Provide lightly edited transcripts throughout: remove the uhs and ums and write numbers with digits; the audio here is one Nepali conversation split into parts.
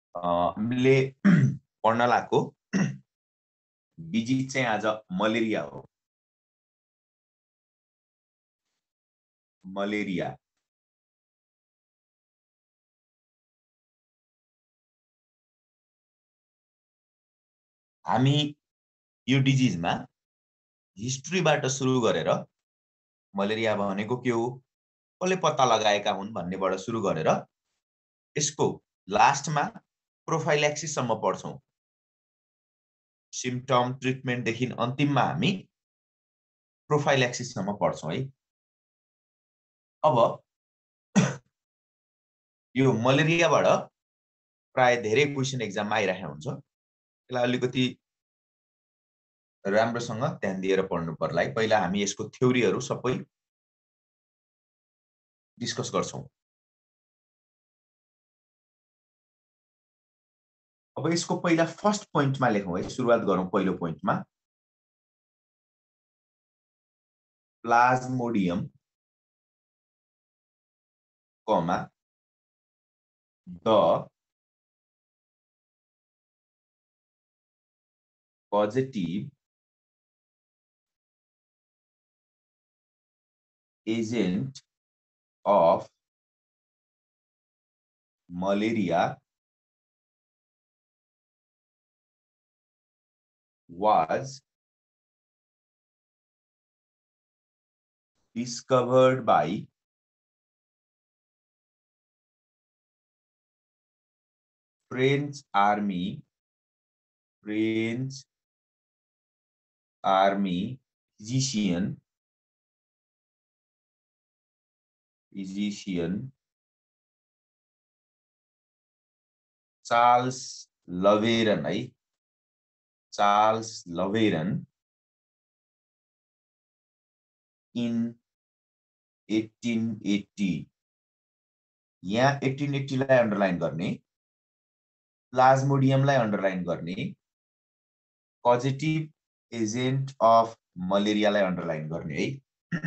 हामीले पढ्न लागेको डिजिज चाहिँ आज मलेरिया हो। मलेरिया हामी यो डिजिजमा हिस्ट्रीबाट सुरु गरेर मलेरिया भनेको के हो, कसले पत्ता लगाएका हुन् भन्नेबाट सुरु गरेर यसको लास्टमा प्रोफाइल्याक्सिससम्म पढ्छौं। सिम्पटम ट्रिटमेन्टदेखि अन्तिममा हामी प्रोफाइल्याक्सिससम्म पढ्छौं है। अब यो मलेरियाबाट प्राय धेरै क्वेशन एक्जाममा आइरहेको हुन्छ। यसलाई अलिकति राम्रोसँग ध्यान दिएर पढ्नु पर्ला है। पहिला हामी यसको थ्योरीहरू सबै डिस्कस गर्छौं। अब यसको पहिला फर्स्ट पोइन्टमा लेखौं है, सुरुवात गरौं पहिलो पोइन्टमा। Plasmodium comma the positive agent of malaria was discovered by French army physician Charles Laveran है, चार्ल्स लवेरन इन 1880। यहाँ 1880 लाई अन्डरलाइन गर्ने, प्लाज्मोडियमलाई अन्डरलाइन गर्ने, पॉजिटिव एजेंट अफ मलेरियालाई अन्डरलाइन गर्ने है।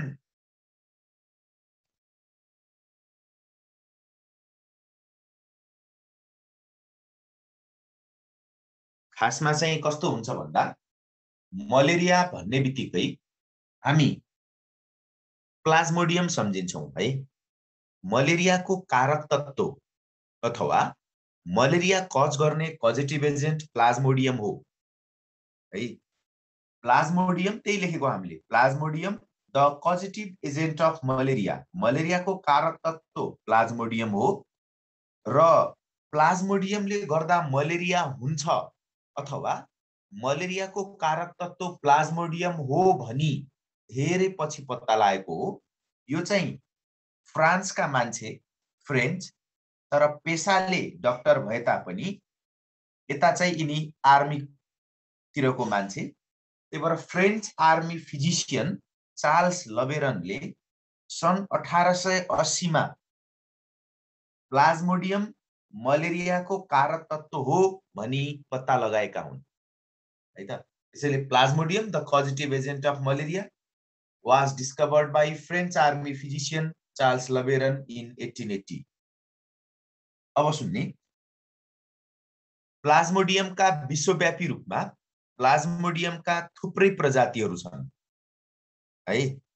खासमा चाहिँ कस्तो हुन्छ भन्दा मलेरिया भन्ने बित्तिकै हामी प्लाज्मोडियम सम्झिन्छौं है। मलेरियाको कारक तत्व अथवा मलेरिया कज गर्ने पॉजिटिभ एजेन्ट प्लाज्मोडियम हो है। प्लाज्मोडियम त्यही लेखेको हामीले, plasmodium the positive agent of malaria, मलेरियाको कारक तत्व प्लाज्मोडियम हो र प्लाज्मोडियमले गर्दा मलेरिया हुन्छ अथवा मलेरियाको कारक तत्व प्लाज्मोडियम हो भनी धेरै पछि पत्ता लागेको हो। यो चाहिँ फ्रान्सका मान्छे, फ्रेन्च, तर पेसाले डाक्टर भए तापनि यता चाहिँ यिनी आर्मी तिरको मान्छे, त्यही भएर फ्रेन्च आर्मी फिजिशियन चार्ल्स लवेरनले सन् 1880 मा प्लाज्मोडियम मलेरियाको कारक तत्व हो भनी पत्ता लगाएका हुन् है त। त्यसैले plasmodium the positive agent of malaria was discovered by French army physician Charles Leveran in 1880। अब सुन्ने, प्लाज्मोडियमका विश्वव्यापी रूपमा प्लाज्मोडियमका थुप्रै प्रजातिहरू छन् है।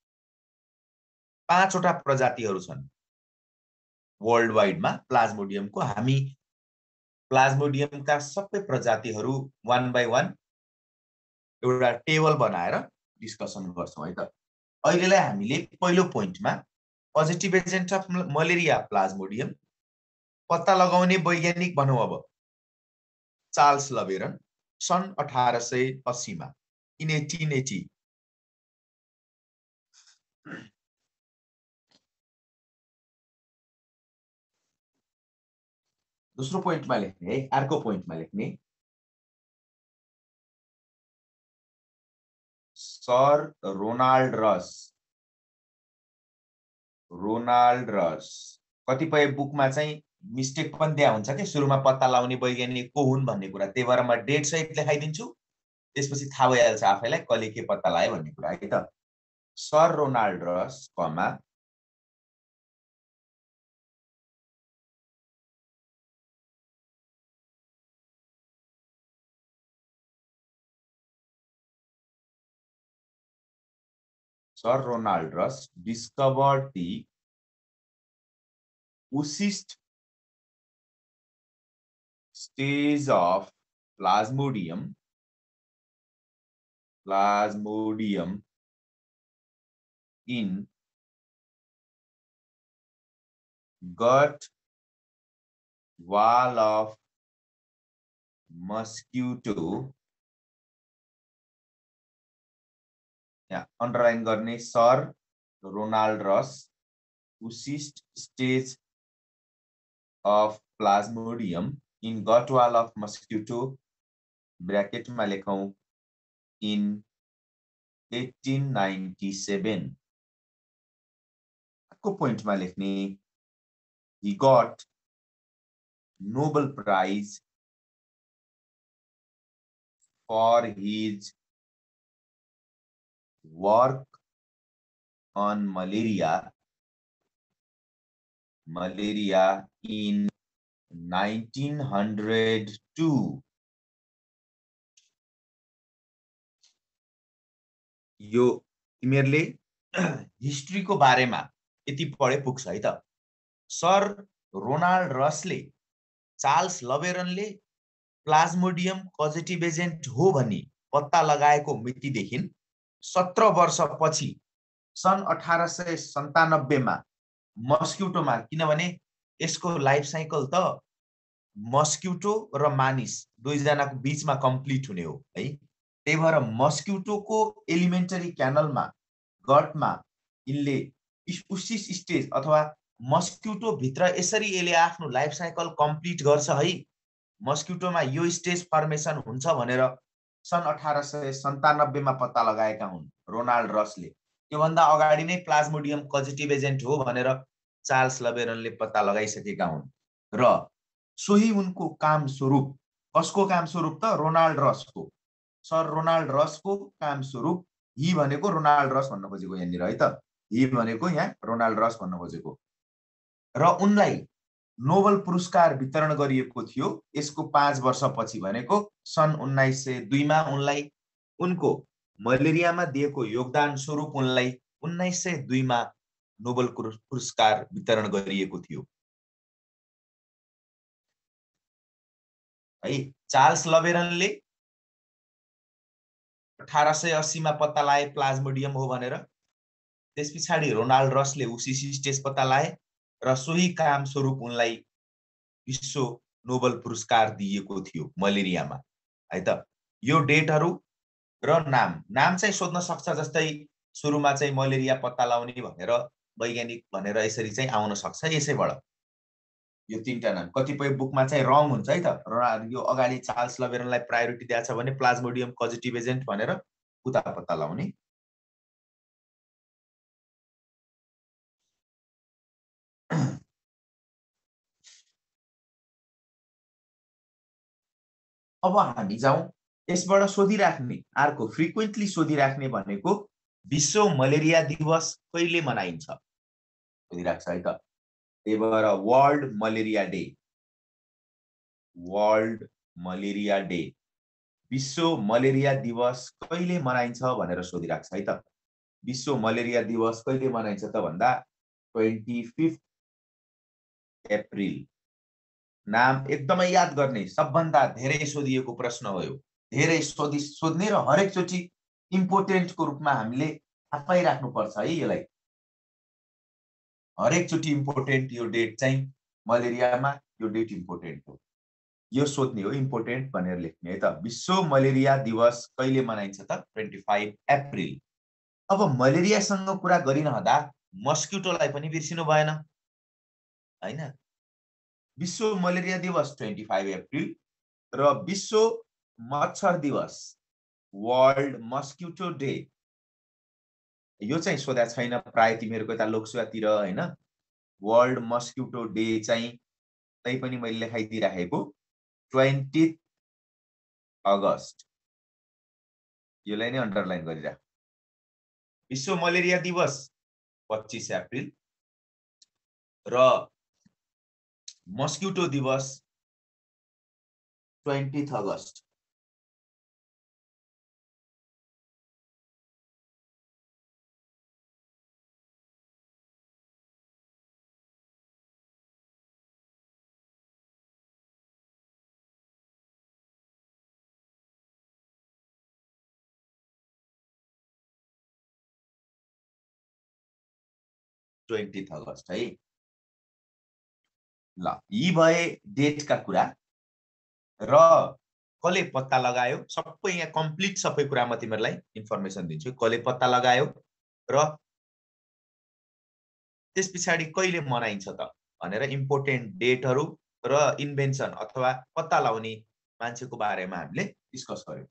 5 वटा प्रजातिहरू छन् वर्ल्ड वाइडमा प्लाज्मोडियमको। हामी प्लाज्मोडियमका सबै प्रजातिहरू वान बाइ वान एउटा टेबल बनाएर डिस्कसन गर्छौं है त। अहिलेलाई हामीले पहिलो पोइन्टमा positive agent of malaria plasmodium पत्ता लगाउने वैज्ञानिक भनौं अब चार्ल्स लवेरन सन् 1880 मा, इन 1880। दोस्रो पोइन्टमा लेख्ने है, अर्को पोइन्टमा लेख्ने, सर रोनाल्ड रस। कतिपय बुकमा चाहिँ मिस्टेक पनि दिया हुन्छ के सुरुमा पत्ता लगाउने वैज्ञानिक को हुन् भन्ने कुरा, त्यही भएर म डेट सहित लेखाइदिन्छु, त्यसपछि थाहा भइहाल्छ आफैलाई कहिले के पत्ता लगाए भन्ने कुरा है त। सर रोनाल्ड रस कमा Sir Ronald Ross discovered the oocyst stage of Plasmodium in gut wall of mosquito. Underline गर्ने Sir Ronald Ross oocyst stage of Plasmodium in gut wall of mosquito bracket मा लेखौं in 1897 को point मा लेख्ने he got Nobel Prize for his work on malaria in 1902. यो तिमीहरुले हिस्ट्री को बारेमा यति पढे पुग्छ है त। सर रोनाल्ड रसले चार्ल्स लबेरनले प्लाज्मोडियम कजेटिभ एजेन्ट हो भनी पत्ता लगाएको मितिदेखि 17 वर्षपछि सन् 1897 मा मस्क्युटोमा, किनभने यसको लाइफ साइकल त मस्क्युटो र मानिस दुईजनाको बीचमा कम्प्लिट हुने हो है। त्यही भएर मस्क्युटोको एलिमेन्टरी क्यानलमा गटमा इनले उसिस स्टेज अथवा मस्क्युटो भित्र यसरी यसले आफ्नो लाइफ साइकल कम्प्लिट गर्छ है। मस्क्युटोमा यो स्टेज फर्मेसन हुन्छ भनेर सन् 1897 मा पत्ता लगाएका हुन् रोनाल्ड रसले। त्योभन्दा अगाडि नै प्लाज्मोडियम कजेटिभ एजेन्ट हो भनेर चार्ल्स लबेरनले पत्ता लगाइसकेका हुन् र सोही उनको काम स्वरूप, कसको काम स्वरूप त रोनाल्ड रसको, सर रोनाल्ड रसको काम स्वरूप, हि भनेको रोनाल्ड रस भन्न खोजेको यहाँनिर है त, हि भनेको यहाँ रोनाल्ड रस भन्न खोजेको, र उनलाई नोबेल पुरस्कार वितरण गरिएको थियो। यसको 5 वर्षपछि भनेको सन् 1902 मा उनलाई उनको मलेरियामा दिएको योगदान स्वरूप उनलाई 1902 मा नोबेल पुरस्कार वितरण गरिएको थियो है। चार्ल्स लबेरनले 1880 मा पत्ता लाए प्लाज्मोडियम हो भनेर। त्यसपछि रोनाल्ड रसले उसी स्टेज पत्ता लाए र सोही काम स्वरूप उनलाई विश्व नोबेल पुरस्कार दिएको थियो मलेरियामा है त। यो डेटहरु र नाम चाहिँ सोध्न सक्छ, जस्तै सुरुमा चाहिँ मलेरिया पत्ता लगाउने भनेर वैज्ञानिक भनेर यसरी चाहिँ आउन सक्छ। यसैबाट यो तीनटा नाम कतिपय बुकमा चाहिँ रङ हुन्छ है त। यो अगाडि चार्ल्स लबेरनलाई प्रायोरिटी दिएछ भने प्लाज्मोडियम कजेटिभ एजेन्ट भनेर उता पत्ता लगाउने। अब हामी जाउँ यसबाट सोधिराख्ने अर्को फ्रिक्वेन्टली सोधिराख्ने भनेको विश्व मलेरिया दिवस कहिले मनाइन्छ सोधिराख्छ है त। त्यही भएर वर्ल्ड मलेरिया डे, विश्व मलेरिया दिवस कहिले मनाइन्छ भनेर सोधिराख्छ है त। विश्व मलेरिया दिवस कहिले मनाइन्छ त भन्दा 25 अप्रिल। नाम एकदमै याद गर्ने सबभन्दा धेरै सोधिएको प्रश्न हो यो। धेरै सोध्ने र हरेक चोटी इम्पोर्टेन्ट को रूपमा हामीले थाहा पाइराख्नु पर्छ है। यसलाई हरेक चोटी इम्पोर्टेन्ट, यो डेट चाहिँ मलेरियामा यो डेट इम्पोर्टेन्ट हो, यो सोध्ने हो, इम्पोर्टेन्ट भनेर लेख्ने है त। विश्व मलेरिया दिवस कहिले मनाइन्छ त 25 अप्रिल। अब मलेरियासँग कुरा गरिरहँदा मस्क्युटोलाई पनि बिर्सिनु भएन हैन। विश्व मलेरिया दिवस 25 अप्रिल र विश्व मच्छर दिवस वर्ल्ड मस्क्युटो डे यो चाहिँ सोधा छैन प्राय तिमीहरुको यता लोकसेवातिर हैन। वर्ल्ड मस्क्युटो डे चाहिँ तै पनि मैले लेखाइदिराखेको 20 अगस्त, यसलाई नै अन्डरलाइन गरिराख। विश्व मलेरिया दिवस 25 अप्रिल र मस्क्युटो दिवस 20 अगस्त। 20 अगस्त है। ल यी भए डेटका कुरा र कसले पत्ता लगायो, सबै यहाँ कम्प्लिट सबै कुरा म तिमीहरूलाई इन्फर्मेसन दिन्छु। कसले पत्ता लगायो र त्यस पछाडि कहिले मनाइन्छ त भनेर इम्पोर्टेन्ट डेटहरू र इन्भेन्सन अथवा पत्ता लगाउने मान्छेको बारेमा हामीले डिस्कस गर्यौं।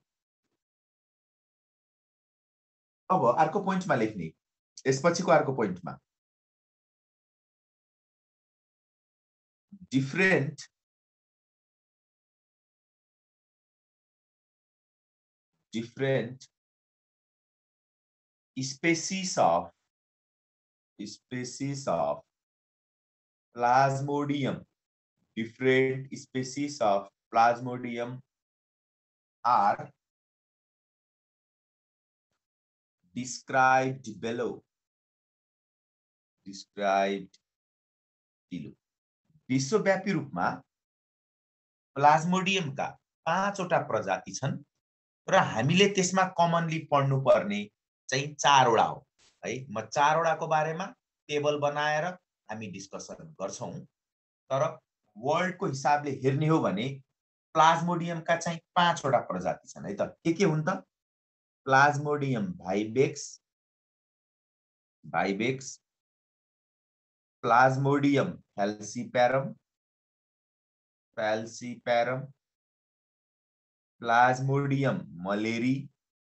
अब अर्को पोइन्टमा लेख्ने, यसपछिको अर्को पोइन्टमा different species of plasmodium, different species of plasmodium are described below. विश्वव्यापी रूपमा प्लाज्मोडियमका 5 वटा प्रजाति छन् र हामीले त्यसमा कमनली पढ्नु पर्ने चाहिँ 4 वटा हो है। म 4 वटाको बारेमा टेबल बनाएर हामी डिस्कसन गर्छौं। तर वर्ल्डको हिसाबले हेर्ने हो भने प्लाज्मोडियमका चाहिँ 5 वटा प्रजाति छन् है त। के हुन् त? Plasmodium vivax, plasmodium falciparum, plasmodium malariae,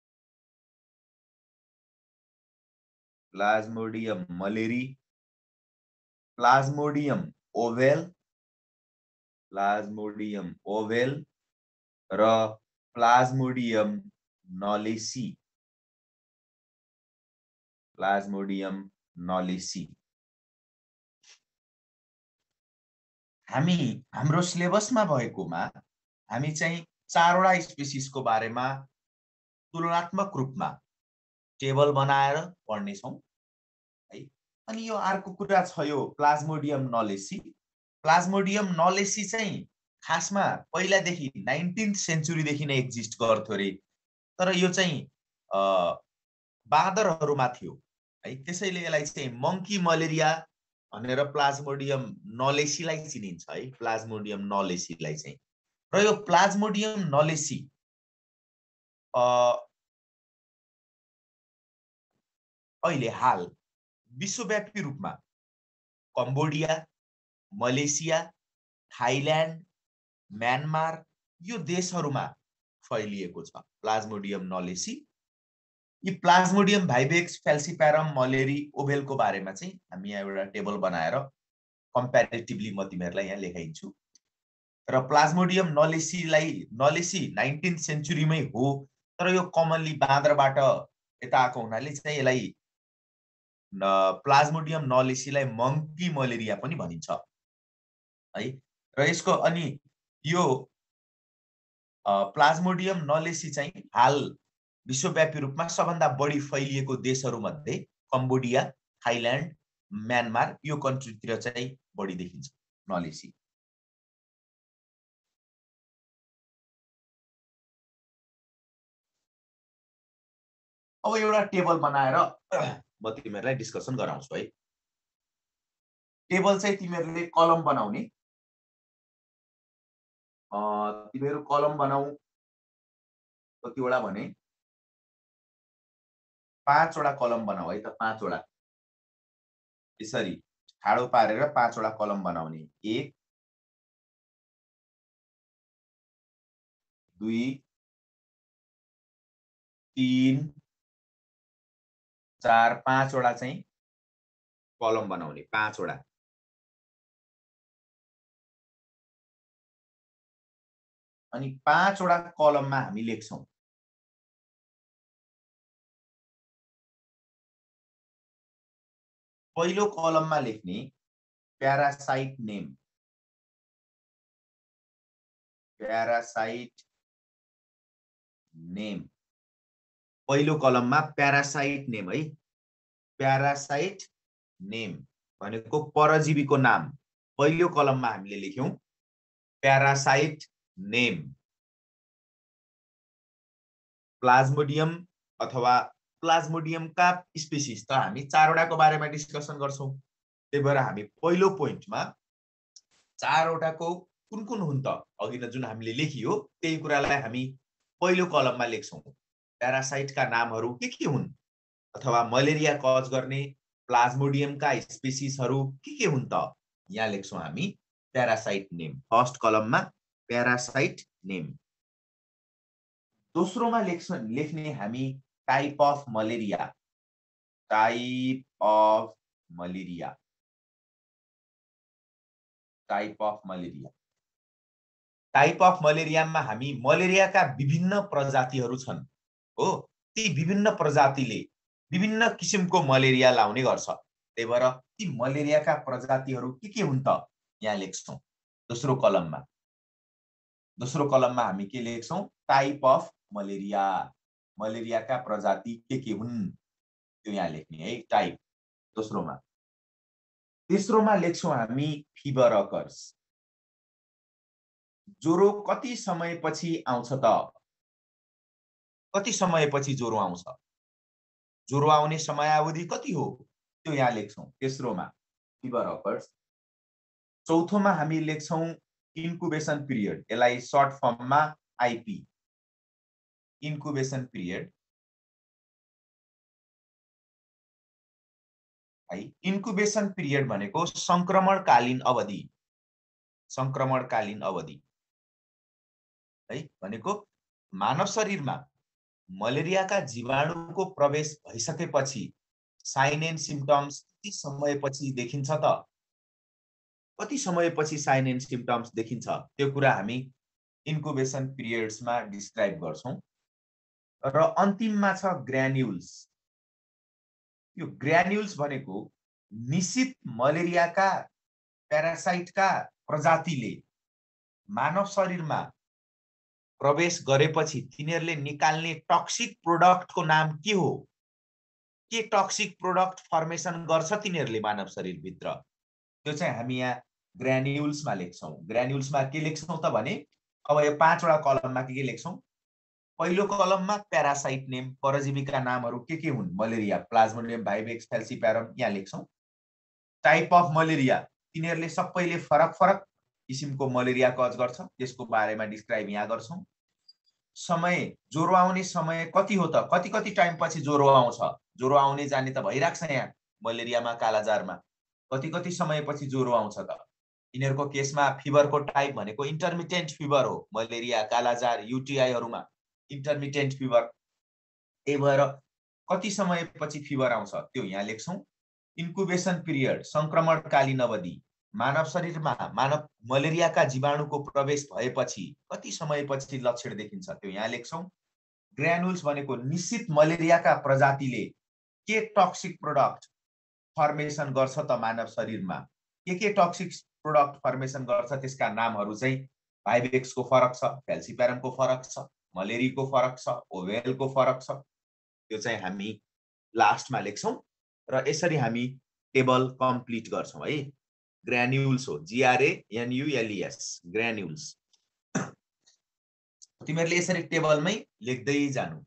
plasmodium ovale र प्लाज्मोडियम नलेसी। हाम्रो सिलेबसमा भएकोमा हामी चाहिँ 4 वटा स्पेसिसको बारेमा तुलनात्मक रूपमा टेबल बनाएर पढ्ने छौं है। अनि यो अर्को कुरा छ, यो प्लाज्मोडियम नलेसी चाहिँ खासमा पहिलादेखि 19th सेन्चुरीदेखि नै एक्जिस्ट गर्थ्यो रे। तर यो चाहिँ बाँदरहरुमा थियो है। त्यसैले यसलाई चाहिँ मंकी मलेरिया भनेर प्लाज्मोडियम नलेसीलाई चिनिन्छ है। प्लाज्मोडियम नलेसीलाई चाहिँ, र यो प्लाज्मोडियम नलेसी अहिले हाल विश्वव्यापी रूपमा कम्बोडिया, मलेसिया, थाइल्यान्ड, म्यानमार यो देशहरुमा फैलिएको छ प्लाज्मोडियम नलेसी। यी प्लाज्मोडियम भाइवेक्स, falciparum, मलेरी, ओभेलको बारेमा चाहिँ हामी यहाँ एउटा टेबल बनाएर कम्प्यारेटिभली म तिमीहरुलाई यहाँ लेखाइन्छु। र प्लाज्मोडियम नलेसी 19th सेन्चुरीमै हो, तर यो कमनली बाँदरबाट यता आएको हुनाले चाहिँ यसलाई प्लाज्मोडियम नलेसीलाई मंकी मलेरिया पनि भनिन्छ है। र यसको अनि यो प्लाज्मोडियम नलेसी चाहिँ हाल विश्वव्यापी रूपमा सबभन्दा बढी फैलिएको देशहरू मध्ये कम्बोडिया, थाइल्यान्ड, म्यानमार यो कन्ट्रीतिर चाहिँ बढी देखिन्छ नलेसी। अब एउटा टेबल बनाएर म तिमीहरुलाई डिस्कसन गराउँछु है। टेबल चाहिँ तिमीहरुले कलम बनाउने, तिमीहरु कलम बनाऊ कतिवटा भने 5 वटा कलम बनाऊ है त। 5 वटा यसरी ठाडो पारेर 5 वटा कलम बनाउने। 1 2 3 4 5 वटा चाहिँ कलम बनाउने, 5 वटा। अनि 5 वटा कलममा हामी लेख्छौं पहिलो कलममा लेख्ने प्यारासाइट नेम, पहिलो कलममा प्यारासाइट नेम है। प्यारासाइट नेम भनेको परजीवीको नाम पहिलो कलममा हामीले लेख्यौं प्यारासाइट नेम। प्लाज्मोडियम अथवा प्लाज्मोडियमका स्पेसिस त हामी 4 वटाको बारेमा डिस्कसन गर्छौं। त्यही भएर हामी पहिलो पोइन्टमा चारवटाको कुन कुन हुन् त अघि न जुन हामीले लेखियो त्यही कुरालाई हामी पहिलो कलममा लेख्छौँ। प्यारासाइटका नामहरू के हुन् अथवा मलेरिया कज गर्ने प्लाज्मोडियमका स्पेसिसहरू के हुन् त यहाँ लेख्छौँ हामी प्यारासाइट नेम। फर्स्ट कलममा प्यारासाइट नेम। दोस्रोमा लेख्ने हामी type of malaria. Type of malaria. Type of malaria. Type of मलेरियामा हामी मलेरियाका विभिन्न प्रजातिहरू छन् हो। ती विभिन्न प्रजातिले विभिन्न किसिमको मलेरिया लाउने गर्छ। त्यही भएर ती मलेरियाका प्रजातिहरू के हुन् त यहाँ लेख्छौँ दोस्रो कलममा। दोस्रो कलममा हामी के लेख्छौँ टाइप अफ मलेरिया। मलेरियाका प्रजाति के हुन् त्यो यहाँ लेख्ने है टाइप दोस्रोमा। तेस्रोमा लेख्छौँ हामी फिभर अकर्स। ज्वरो कति समयपछि आउँछ त? कति समयपछि ज्वरो आउँछ? ज्वरो आउने समयावधि कति हो त्यो यहाँ लेख्छौँ तेस्रोमा फिभर अकर्स। चौथोमा हामी लेख्छौँ इन्कुबेसन पिरियड। यसलाई सर्ट फर्ममा आइपी इन्कुबेसन पिरियड। है इन्कुबेसन पिरियड भनेको संक्रमणकालीन अवधि। संक्रमणकालीन अवधि है भनेको मानव शरीरमा मलेरियाका जीवाणुको प्रवेश भइसकेपछि साइन एन्ड सिम्पटम्स कति समयपछि देखिन्छ त? कति समयपछि साइन एन्ड सिम्पटम्स देखिन्छ त्यो कुरा हामी इन्कुबेसन पिरियड्समा डिस्क्राइब गर्छौं। र अन्तिममा छ ग्रान्युल्स। यो ग्रान्युल्स भनेको निश्चित मलेरियाका प्यारासाइटका प्रजातिले मानव शरीरमा प्रवेश गरेपछि तिनीहरूले निकाल्ने टक्सिक प्रोडक्टको नाम के हो? के टक्सिक प्रोडक्ट फर्मेसन गर्छ तिनीहरूले मानव शरीरभित्र? त्यो चाहिँ हामी यहाँ ग्रान्युल्समा लेख्छौं। ग्रान्युल्समा के लेख्छौं त भने अब यो पाँचवटा कलममा के लेख्छौं? पहिलो कलममा प्यारासाइट नेम, परजीवीका नामहरू के हुन्? मलेरिया, प्लाज्मोडियम भाइवेक्स, फ्याल्सिप्यारम यहाँ लेख्छौं। टाइप अफ मलेरिया, तिनीहरूले सबैले फरक फरक किसिमको मलेरिया कज गर्छ, त्यसको बारेमा डिस्क्राइब यहाँ गर्छौं। समय, ज्वरो आउने समय कति हो त? कति कति टाइम पछि ज्वरो आउँछ? ज्वरो आउने जाने त भइराख्छ यहाँ मलेरियामा, कालाजारमा। कति कति समयपछि ज्वरो आउँछ त? यिनीहरूको केसमा फिभरको टाइप भनेको इन्टरमिटेन्ट फिभर हो। मलेरिया, कालाजार, युटिआईहरूमा इन्टरमिटेन्ट फिभर। त्यही भएर कति समयपछि फिभर आउँछ त्यो यहाँ लेख्छौं। इन्कुबेसन पिरियड, संक्रमणकालीन अवधि, मानव शरीरमा मानव मलेरियाका जीवाणुको प्रवेश भएपछि कति समयपछि लक्षण देखिन्छ त्यो यहाँ लेख्छौं। ग्रानुल्स भनेको निश्चित मलेरियाका प्रजातिले के टक्सिक प्रोडक्ट फर्मेसन गर्छ त मानव शरीरमा? के टक्सिक प्रोडक्ट फर्मेसन गर्छ त्यसका नामहरू चाहिँ भाइवेक्सको फरक छ, फ्याल्सिप्यारमको फरक छ, मलेरीको फरक छ, ओभेलको फरक छ। त्यो चाहिँ हामी लास्टमा लेख्छौं र यसरी हामी टेबल कम्प्लिट गर्छौं है। ग्रान्युल्स हो, GRANULES, ग्रान्युल्स। तिमीहरूले यसरी टेबलमै लेख्दै जानु।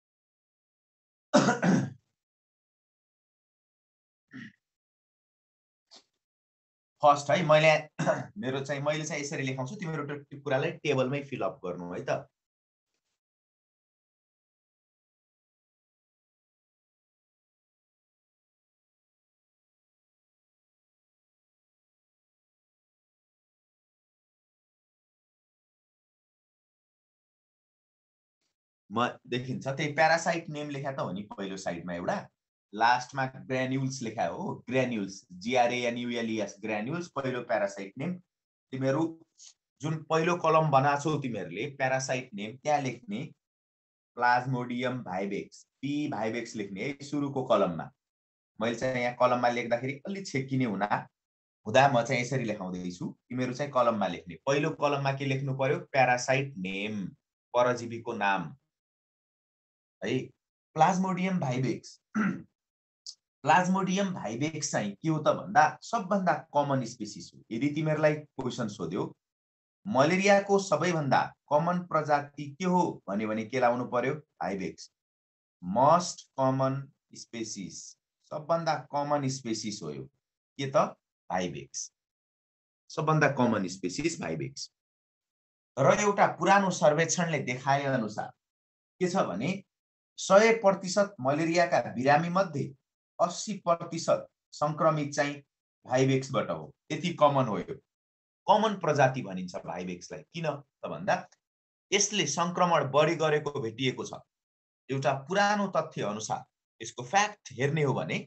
फर्स्ट है मैले चाहिँ यसरी लेखाउँछु, तिमीहरू त्यो कुरालाई टेबलमै फिलअप गर्नु है त। देखिन्छ त्यही प्यारासाइट नेम लेखा त हो नि पहिलो साइडमा एउटा, लास्टमा ग्रान्युल्स लेखा हो। ग्रान्युल्स, GRANULES, ग्रान्युल्स पहिलो प्यारासाइट नेम। तिमीहरू जुन पहिलो कलम बनाछौ तिमीहरूले प्यारासाइट नेम, त्यहाँ लेख्ने प्लाज्मोडियम भाइवेक्स, पी भाइवेक्स लेख्ने है सुरुको कलममा। मैले चाहिँ यहाँ कलममा लेख्दाखेरि अलि छेकिने हुँदा म चाहिँ यसरी लेखाउँदैछु, तिमीहरू चाहिँ कलममा लेख्ने। पहिलो कलममा के लेख्नु पर्यो? प्यारासाइट नेम, परजीवीको नाम है। प्लाज्मोडियम भाइवेक्स, प्लाज्मोडियम भाइवेक्स चाहिँ के हो त भन्दा सबभन्दा कमन स्पेसिस हो। यदि तिमीहरूलाई क्वेसन सोध्यो मलेरियाको सबैभन्दा कमन प्रजाति के हो भन्यो भने के लाउनु पर्यो? भाइवेक्स। मोस्ट कमन स्पेसिस, सबभन्दा कमन स्पेसिस हो यो। के त भाइबेक्स, सबभन्दा कमन स्पेसिस भाइबेक्स। र एउटा पुरानो सर्वेक्षणले देखाए अनुसार के छ भने 100% मलेरियाका बिरामी मध्ये 80% संक्रमित चाहिँ भाइबेक्सबाट हो। यति कमन हो, यो कमन प्रजाति भनिन्छ भाइबेक्सलाई। किन त भन्दा यसले संक्रमण बढी गरेको भेटिएको छ। एउटा पुरानो तथ्य अनुसार यसको फ्याक्ट हेर्ने हो भने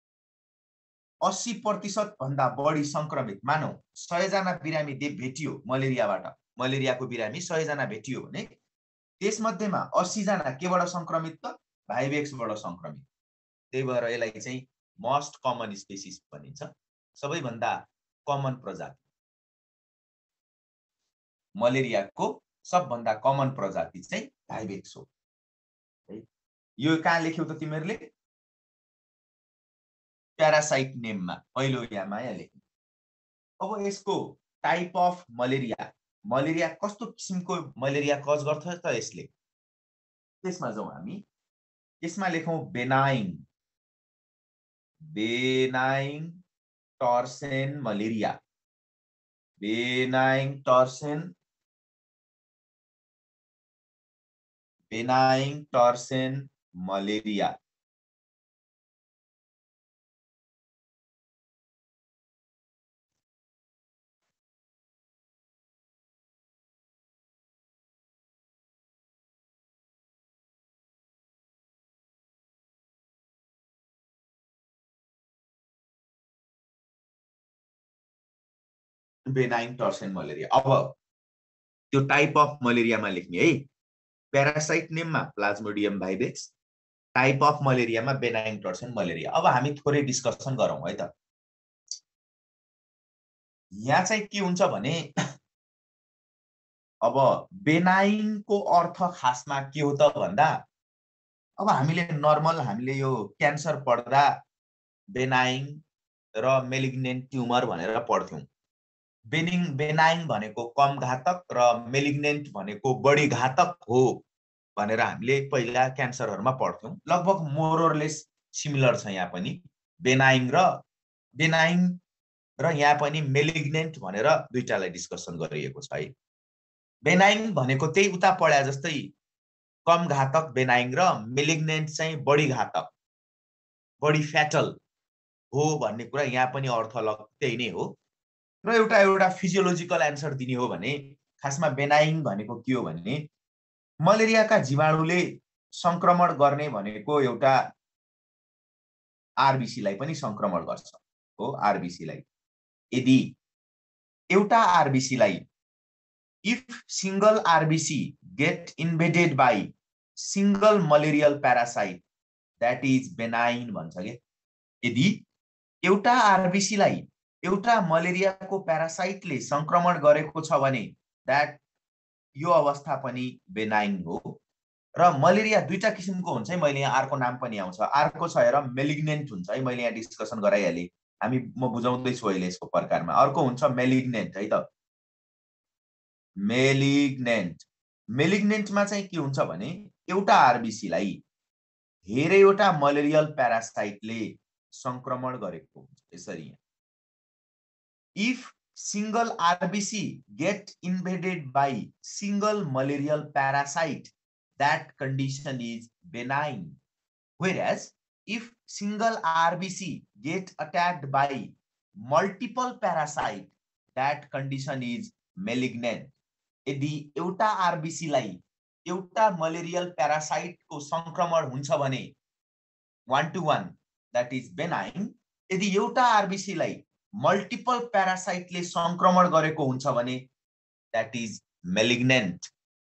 80% भन्दा बढी संक्रमित, मानौ 100 जना बिरामी भेटियो मलेरियाबाट, मलेरियाको बिरामी 100 जना भेटियो भने त्यसमध्येमा 80 जना केबाट संक्रमित त भाइबेक्सबाट संक्रमित। त्यही भएर यसलाई चाहिँ मोस्ट कमन स्पेसिस भनिन्छ, सबैभन्दा कमन प्रजाति। मलेरियाको सबभन्दा कमन प्रजाति चाहिँ भाइबेक्स हो। यो कहाँ लेख्यौ त तिमीहरूले? प्यारासाइट नेममा पहिलो यामा यहाँ लेख्नु। अब यसको टाइप अफ मलेरिया, मलेरिया कस्तो किसिमको मलेरिया कज गर्छ त यसले, त्यसमा जाउँ हामी। यसमा लेखौँ benign, benign tertian malaria, benign tertian, benign tertian malaria. Benign tertian malaria. अब त्यो टाइप अफ मलेरियामा लेख्ने है, प्यारासाइट नेममा प्लाज्मोडियम भाइबेक्स, टाइप अफ मलेरियामा बेनाइन टर्सेन मलेरिया। अब हामी थोरै डिस्कसन गरौँ है त। यहाँ चाहिँ के हुन्छ भने अब बेनाइनको अर्थ खासमा के हो त भन्दा, अब हामीले नर्मल हामीले यो क्यान्सर पढ्दा बेनाइन र मेलिग्नेन्ट ट्युमर भनेर पढ्थ्यौँ। बेनाइन भनेको कम घातक र मेलिग्नेन्ट भनेको बढी घातक हो भनेर हामीले पहिला क्यान्सरहरुमा पढ्थ्यौँ। लगभग मोरलेस सिमिलर छ यहाँ पनि। बेनाइन र यहाँ पनि मेलिग्नेन्ट भनेर दुईटालाई डिस्कसन गरिएको छ है। बेनाइन भनेको त्यही उता पढ्या जस्तै कम घातक बेनाइन र मेलिग्नेन्ट चाहिँ बढी घातक, बढी फ्याटल हो भन्ने कुरा यहाँ पनि अर्थ त्यही नै हो। र एउटा फिजियोलोजिकल एन्सर दिने हो भने खासमा बेनाइन भनेको के हो भने मलेरियाका जीवाणुले संक्रमण गर्ने भनेको एउटा आरबीसी लाई पनि संक्रमण गर्छ हो। आरबीसी लाई यदि एउटा आरबीसी लाई if single RBC get invaded by single malarial parasite that is benign भन्छ के। यदि एउटा आरबीसी लाई एउटा मलेरियाको प्यारासाइटले संक्रमण गरेको छ भने दैट यो अवस्था पनि बेनाइन हो। र मलेरिया दुईटा किसिमको हुन्छ है, मैले यहाँ अर्को नाम पनि आउँछ। अर्को छ हेर मेलिग्नेन्ट हुन्छ है, मैले यहाँ डिस्कसन गराइहालेँ, म बुझाउँदै छु अहिले यसको प्रकारमा। अर्को हुन्छ मेलिग्नेन्ट है त। मेलिग्नेन्टमा चाहिँ के हुन्छ भने एउटा आरबीसी लाई धेरैवटा मलेरियल प्यारासाइटले संक्रमण गरेको हुन्छ। यसरी यहाँ if single RBC get invaded by single malarial parasite, that condition is benign. Whereas if single RBC get attacked by multiple parasite, that condition is malignant. यदि एउटा आरबीसी लाई एउटा मलेरियल प्यारासाइट को संक्रमण हुन्छ भने 1-to-1 that is benign. यदि एउटा आरबीसी लाई मल्टिपल प्यारासाइटले संक्रमण गरेको हुन्छ भने that is malignant.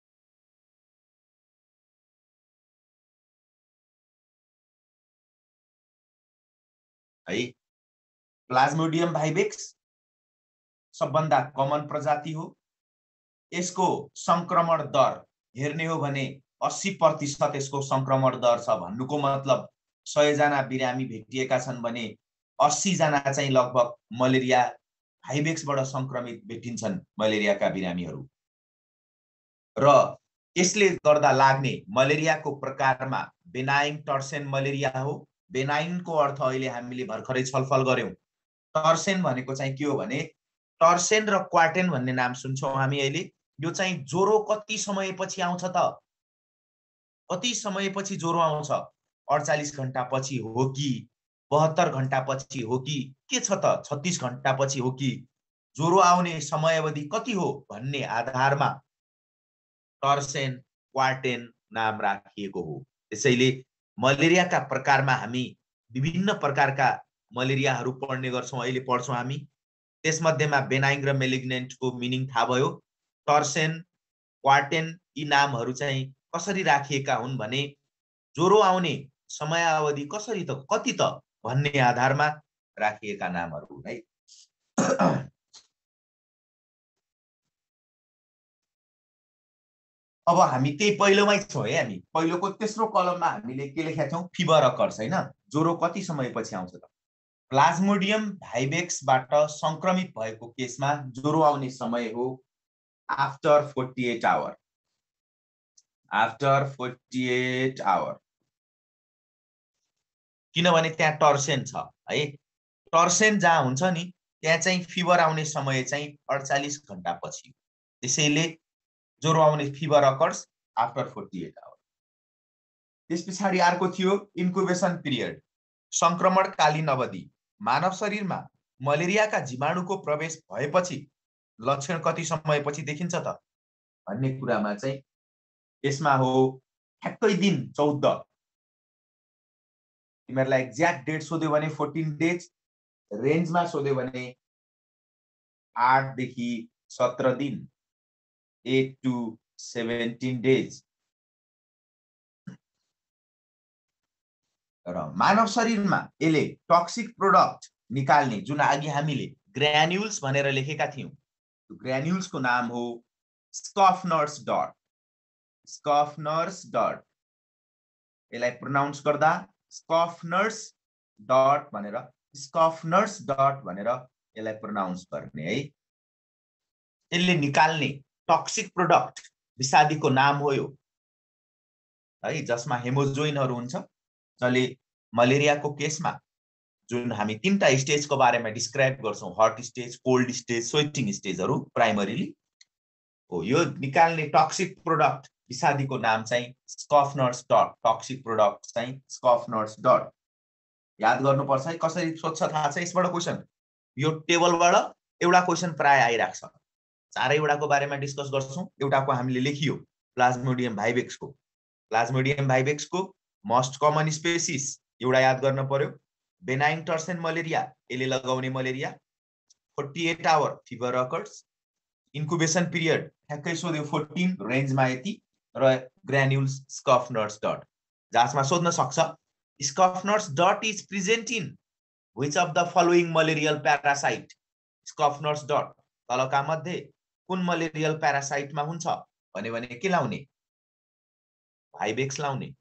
है प्लाज्मोडियम भाइबेक्स सबभन्दा कमन प्रजाति हो। यसको संक्रमण दर हेर्ने हो भने 80% यसको संक्रमण दर छ। भन्नुको मतलब 100 जना बिरामी भेटिएका छन् भने 80 जना चाहिँ लगभग मलेरिया भाइबेक्सबाट संक्रमित भेटिन्छन् मलेरियाका बिरामीहरू। र यसले गर्दा लाग्ने मलेरियाको प्रकारमा बेनाइन टर्सेन मलेरिया हो। बेनाइनको अर्थ अहिले हामीले भर्खरै छलफल गर्यौं, टर्सेन भनेको चाहिँ के हो भने टर्सेन र क्वार्टेन भन्ने नाम सुन्छौँ हामी अहिले। यो चाहिँ ज्वरो कति समयपछि आउँछ त? कति समयपछि ज्वरो आउँछ? 48 घण्टा पछि हो कि 72 घण्टा पछि हो कि के छ त 36 घण्टा पछि हो कि? ज्वरो आउने समयावधि कति हो भन्ने आधारमा टर्सेन क्वार्टेन नाम राखिएको हो। त्यसैले मलेरियाका प्रकारमा हामी विभिन्न प्रकारका मलेरियाहरू पढ्ने गर्छौँ, अहिले पढ्छौँ हामी। त्यसमध्येमा बेनाइङ र मेलिग्नेन्टको मिनिङ थाहा भयो। टर्सेन क्वार्टेन यी नामहरू चाहिँ कसरी राखिएका हुन् भने ज्वरो आउने समयावधि कसरी त कति त भन्ने आधारमा राखिएका नामहरू हुन् है। अब हामी त्यही पहिलोमै छौँ है। हामी पहिलोको तेस्रो कलममा हामीले के लेखेका छौँ? फिभर अकर्स हैन। ज्वरो कति समयपछि आउँछ त? प्लाज्मोडियम भाइवेक्सबाट संक्रमित भएको केसमा ज्वरो आउने समय हो आफ्टर 48 आवर। आफ्टर 48 आवर, किनभने त्यहाँ टर्सेन छ है। टर्सेन जहाँ हुन्छ नि त्यहाँ चाहिँ फिभर आउने समय चाहिँ 48 घण्टा पछि। त्यसैले ज्वरो आउने फिभर अकर्स आफ्टर 48 आवर। त्यस पछाडि अर्को थियो इन्क्युबेसन पिरियड, संक्रमणकालीन अवधि। मानव शरीरमा मलेरियाका जीवाणुको प्रवेश भएपछि लक्षण कति समयपछि देखिन्छ त भन्ने कुरामा चाहिँ यसमा हो ठ्याक्कै दिन 14। तिमीहरूलाई एक्ज्याक्ट डेट सोध्यो भने 14 डेज, रेन्जमा सोध्यो भने 8 देखि 17 दिन, 8 to 17 डेज। र मानव शरीरमा यसले टक्सिक प्रोडक्ट निकाल्ने जुन अघि हामीले ग्रान्युल्स भनेर लेखेका थियौं, त्यो ग्रान्युल्सको नाम हो स्कफनर्स डट। स्कफनर्स डट, यसलाई प्रोनाउन्स गर्दा स्कफनर्स डट भनेर, स्कफनर्स डट भनेर यसलाई प्रोनाउन्स गर्ने है। यसले निकाल्ने टक्सिक प्रोडक्ट विषादीको नाम हो यो है, जसमा हेमोजोइनहरू हुन्छ, जसले मलेरियाको केसमा जुन हामी तीनटा स्टेजको बारेमा डिस्क्राइब गर्छौं, hot stage, cold stage, sweating स्टेजहरू प्राइमरीली हो। यो निकाल्ने टक्सिक प्रोडक्ट विषादीको नाम चाहिँ स्कफनर्स डट। टक्सिक प्रोडक्ट चाहिँ स्कफनर्स डट। याद गर्नुपर्छ है। कसरी सोध्छ थाहा छ यसबाट क्वेसन? यो टेबलबाट एउटा क्वेसन प्राय आइराख्छ। चारैवटाको बारेमा डिस्कस गर्छौं। एउटाको हामीले लेखियो प्लाज्मोडियम भाइवेक्सको। प्लाज्मोडियम भाइवेक्सको मोस्ट कमन स्पेसिस एउटा याद गर्न पर्यो, बेनाइङ टर्सेन मलेरिया, यसले लगाउने malaria. 48 hour fever occurs. Incubation period ठ्याक्कै सोध्यो 14, रेन्जमा यति। र ग्रान्युल्स स्कफनर्स डट, जसमा सोध्न सक्छ Schuffner's dot is present in which of the following malarial parasite. Schuffner's dot तलका मध्ये कुन मलेरियल प्यारासाइटमा हुन्छ भन्यो भने के लाउने? भाइवेक्स लाउने।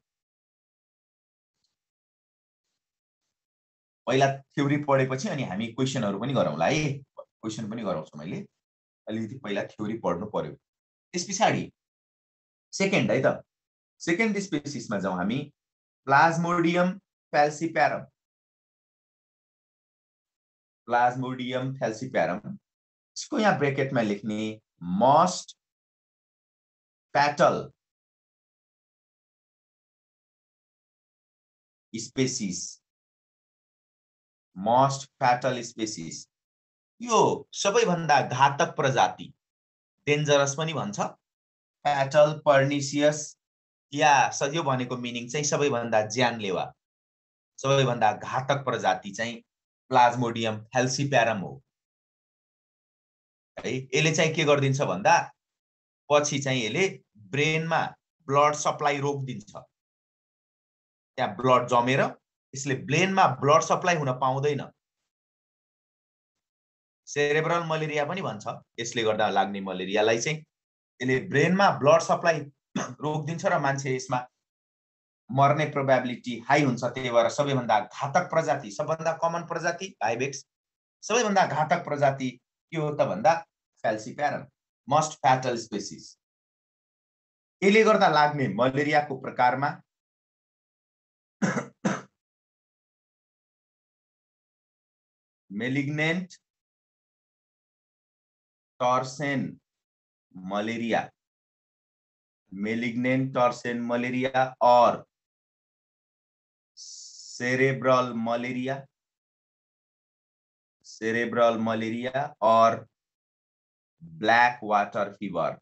पहिला थ्योरी पढेपछि अनि हामी क्वेसनहरू पनि गरौँला है। क्वेसन पनि गराउँछु मैले, अलिकति पहिला थ्योरी पढ्नु पर्यो। त्यस पछाडि सेकेन्ड है त, सेकेन्ड स्पेसिसमा जाउँ हामी। Plasmodium falciparum. प्लाज्मोडियम फ्याल्सिप्यारम, इसको यहाँ ब्रेकेटमा लेख्ने most fatal species. Most fatal species, यो सबैभन्दा घातक प्रजाति, डेन्जरस पनि भन्छ, फ्याटल, पर्निसियस, या सजिलो भनेको मिनिङ चाहिँ सबैभन्दा ज्यानलेवा, सबैभन्दा घातक प्रजाति चाहिँ प्लाज्मोडियम फ्याल्सिप्यारम हो है। यसले चाहिँ के गरिदिन्छ भन्दा पछि चाहिँ यसले ब्रेनमा ब्लड सप्लाई रोकिदिन्छ। त्यहाँ ब्लड जमेर यसले ब्रेनमा ब्लड सप्लाई हुन पाउँदैन। सेरेब्रल मलेरिया पनि भन्छ यसले गर्दा लाग्ने मलेरियालाई चाहिँ। यसले ब्रेनमा ब्लड सप्लाई रोकिदिन्छ र मान्छे यसमा मर्ने प्रोबेबिलिटी हाई हुन्छ। त्यही भएर सबैभन्दा घातक प्रजाति, सबभन्दा कमन प्रजाति भाइवेक्स, सबैभन्दा घातक प्रजाति के हो त भन्दा फ्याल्सिप्यारम, मोस्ट फ्याटल स्पेसिस। यसले गर्दा लाग्ने मलेरियाको प्रकारमा malignant tertian malaria, malignant tertian malaria और सेरेब्रल मलेरिया और ब्लैक वाटर फीवर,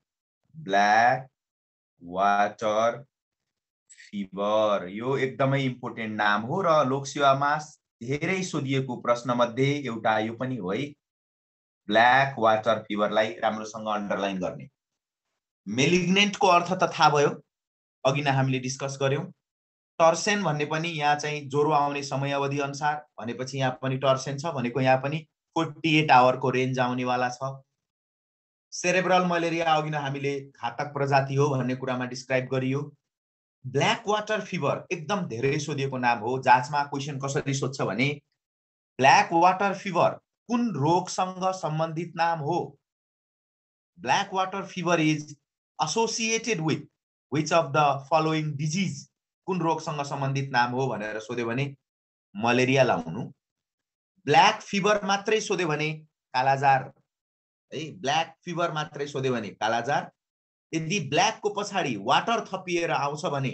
यो एकदमै इम्पोर्टेन्ट नाम हो र लोकसेवामा धेरै सोधिएको प्रश्न मध्ये एउटा यो पनि हो है, ब्लैक वाटर फीवरलाई राम्रोसँग अन्डरलाइन गर्ने। मेलिग्नेन्टको अर्थ त थाहा भयो, अघि नै हामीले डिस्कस गर्यौं। टर्सेन भन्ने पनि यहाँ चाहिँ ज्वरो आउने समय अवधि अनुसार भनेपछि यहाँ पनि टर्सेन छ भनेको, यहाँ पनि 48 आवरको रेन्ज आउनेवाला छ। सेरेब्रल मलेरिया अघि नै हामीले घातक प्रजाति हो भन्ने कुरामा डिस्क्राइब गरियो। ब्लैक वाटर फीवर एकदम धेरै सोधिएको नाम हो। जाँचमा क्वेशन कसरी सोध्छ भने ब्लैक वाटर फीवर कुन रोगसँग सम्बन्धित नाम हो? Black water fever is associated with which of the following disease, कुन रोगसँग सम्बन्धित नाम हो भनेर सोध्यो भने मलेरिया लाउनु। ब्लैक फीवर मात्रै सोध्यो भने कालाजार है, ब्लैक फीवर मात्रै सोध्यो भने कालाजार। यदि ब्लैक को पछाडी वाटर थपिएर आउँछ भने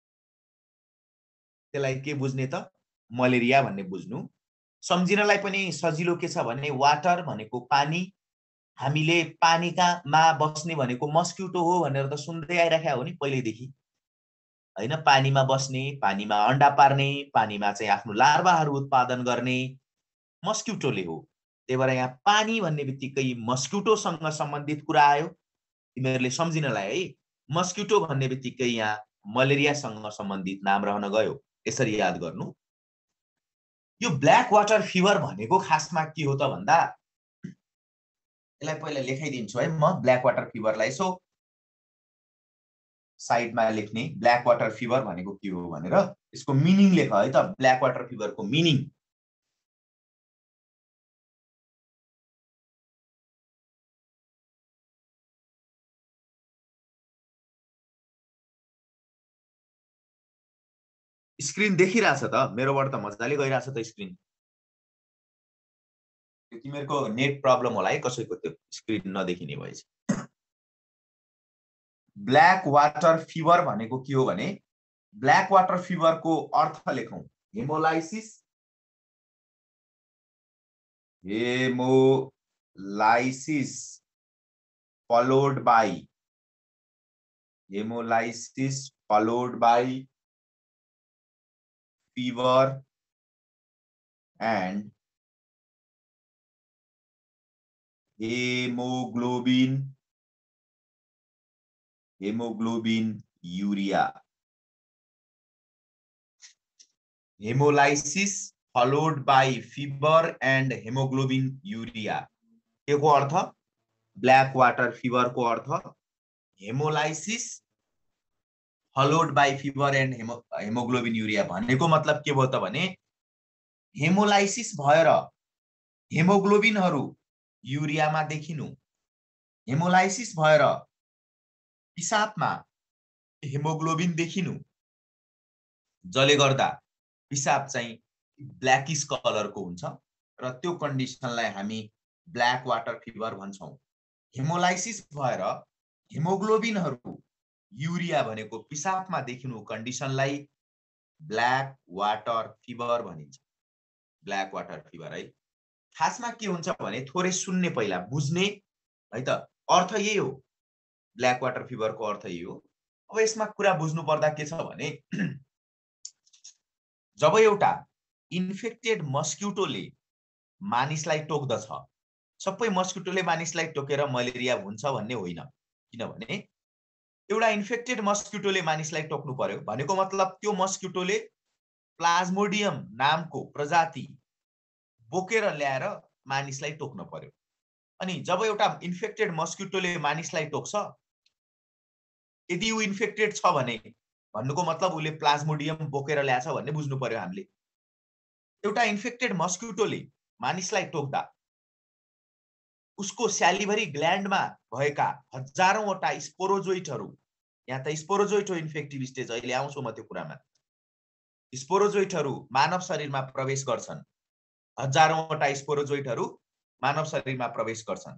त्यसलाई के बुझ्ने त? मलेरिया भन्ने बुझ्नु। सम्झिनलाई पनि सजिलो के छ भने वाटर भनेको पानी, हामीले पानीमा बस्ने भनेको मस्किटो हो भनेर त सुन्दै आइराखेका हो नि पहिलेदेखि हैन। पानीमा बस्ने, पानीमा अंडा पार्ने, पानीमा चाहिँ आफ्नो लार्भाहरू उत्पादन गर्ने मस्किटोले हो। त्यही भएर यहाँ पानी भन्ने बित्तिकै मस्किटोसँग सम्बन्धित कुरा आयो। तिमीहरूले सम्झिनलाई है, मस्किटो भन्ने बित्तिकै यहाँ मलेरियासँग सम्बन्धित नाम रहन गयो। यसरी याद गर्नु। यो ब्लैक वाटर फीवर भनेको खासमा के हो त भन्दा, यसलाई पहिला लेखाइदिन्छु है म। ब्लैक वाटर फीवरलाई यसो साइडमा लेख्ने, ब्लैक वाटर फीवर भनेको के हो भनेर यसको मिनिङ लेख है त। ब्लैक वाटर फीवरको मिनिङ स्क्रिन देखिरहेछ त? मेरोबाट त मजाले गइरहेछ त स्क्रिन। तिमीहरूको नेट प्रब्लम होला है, कसैको त्यो स्क्रिन नदेखिने भएछ। ब्लैक वाटर फीवर भनेको के हो भने, ब्लैक वाटर फीवर को अर्थ लेखौं, hemolysis followed by fever and hemoglobin urea. Hemolysis followed by fever and hemoglobin urea के को अर्थ? ब्लैक वाटर फीवर को अर्थ hemolysis followed by fever and hemoglobin urea भनेको मतलब के भयो त भने, हेमोलाइसिस भएर हेमोग्लोबिनहरु युरियामा देखिनु, हेमोलाइसिस भएर पिसाबमा हेमोग्लोबिन देखिनु, जसले गर्दा पिसाब चाहिँ ब्ल्याकिश कलरको हुन्छ र त्यो कन्डिसनलाई हामी ब्लैक वाटर फीवर भन्छौं। हेमोलाइसिस भएर हेमोग्लोबिनहरु युरिया भनेको पिसाबमा देखिनु कन्डिसनलाई ब्लैक वाटर फीवर भनिन्छ। ब्लैक वाटर फीवर है। खासमा के हुन्छ भने थोरै सुन्ने, पहिला बुझ्ने है त। अर्थ यही हो, ब्लैक वाटर फीवर को अर्थ यही हो। अब यसमा कुरा बुझ्नु पर्दा के छ भने, जब एउटा इन्फेक्टेड मस्किटोले मानिसलाई टोक्दछ, सबै मस्किटोले मानिसलाई टोकेर मलेरिया हुन्छ भन्ने होइन। किनभने एउटा इन्फेक्टेड मस्किटोले मानिसलाई टोक्नु पर्यो भनेको मतलब त्यो मस्किटोले प्लाज्मोडियम नामको प्रजाति बोकेर ल्याएर मानिसलाई टोक्न पर्यो। अनि जब एउटा इन्फेक्टेड मस्किटोले मानिसलाई टोक्छ, यदि उ इन्फेक्टेड छ भने भन्नुको मतलब उले प्लाज्मोडियम बोकेर ल्याछ भन्ने बुझ्नु पर्यो हामीले। एउटा इन्फेक्टेड मस्किटोले मानिसलाई टोक्दा उसको स्यालिभरी ग्ल्यान्डमा भएका हजारौंवटा स्पोरोजोइटहरु, यहाँ त स्पोरोजोइट हो इन्फेक्टिभ स्टेज, अहिले आउँछु म त्यो कुरामा। स्पोरोजोइटहरु मानव शरीरमा प्रवेश गर्छन् हजारौंवटा स्पोरोजोइटहरू मानव शरीरमा प्रवेश गर्छन्।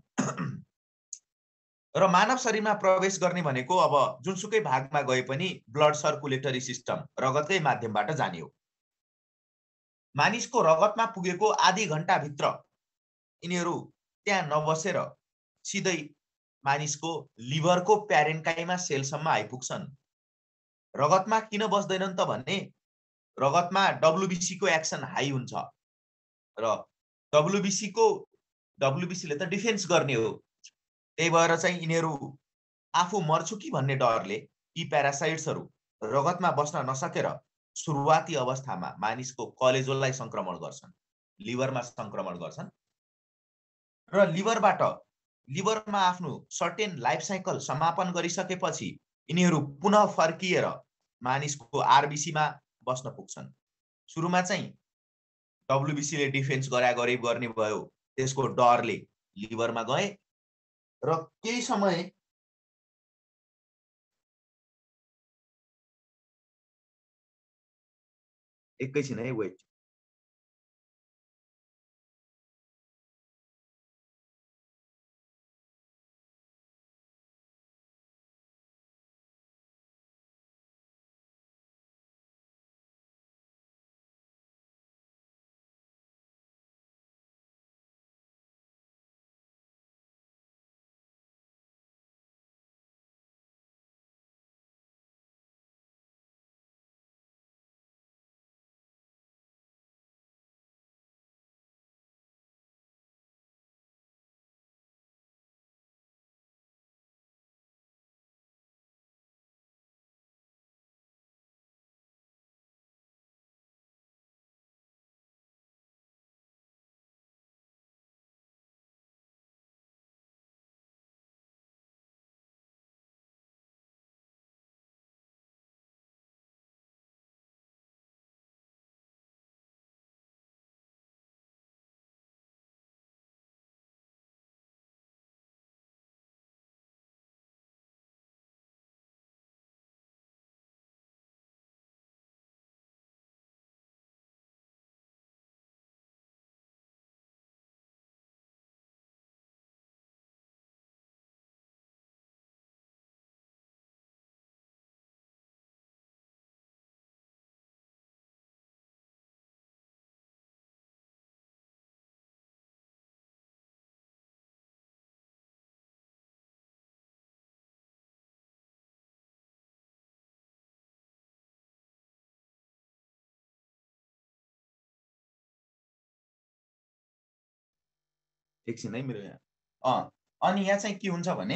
र मानव शरीरमा प्रवेश गर्ने भनेको अब जुनसुकै भागमा गए पनि ब्लड सर्कुलेटरी सिस्टम रगतकै माध्यमबाट जाने हो। मानिसको रगतमा पुगेको आधी घण्टाभित्र यिनीहरू त्यहाँ नबसेर सिधै मानिसको लिभरको प्यारेन्काइमा सेलसम्म आइपुग्छन्। रगतमा किन बस्दैनन् त भने रगतमा WBC को एक्सन हाई हुन्छ र WBC ले त डिफेन्स गर्ने हो। त्यही भएर चाहिँ यिनीहरू आफू मर्छु कि भन्ने डरले यी प्यारासाइट्सहरू रगतमा बस्न नसकेर सुरुवाती अवस्थामा मानिसको कलेजोलाई संक्रमण गर्छन्, लिभरमा संक्रमण गर्छन् र लिभरमा आफ्नो सर्टेन लाइफ साइकल समापन गरिसकेपछि यिनीहरू पुनः फर्किएर मानिसको आरबिसीमा बस्न पुग्छन्। सुरुमा चाहिँ WBC ले डिफेन्स गरे गर्ने भयो, त्यसको डरले लिभरमा गए र केही समय एकैछिन है वेट। एकछिन है मेरो यहाँ अनि यहाँ चाहिँ के हुन्छ भने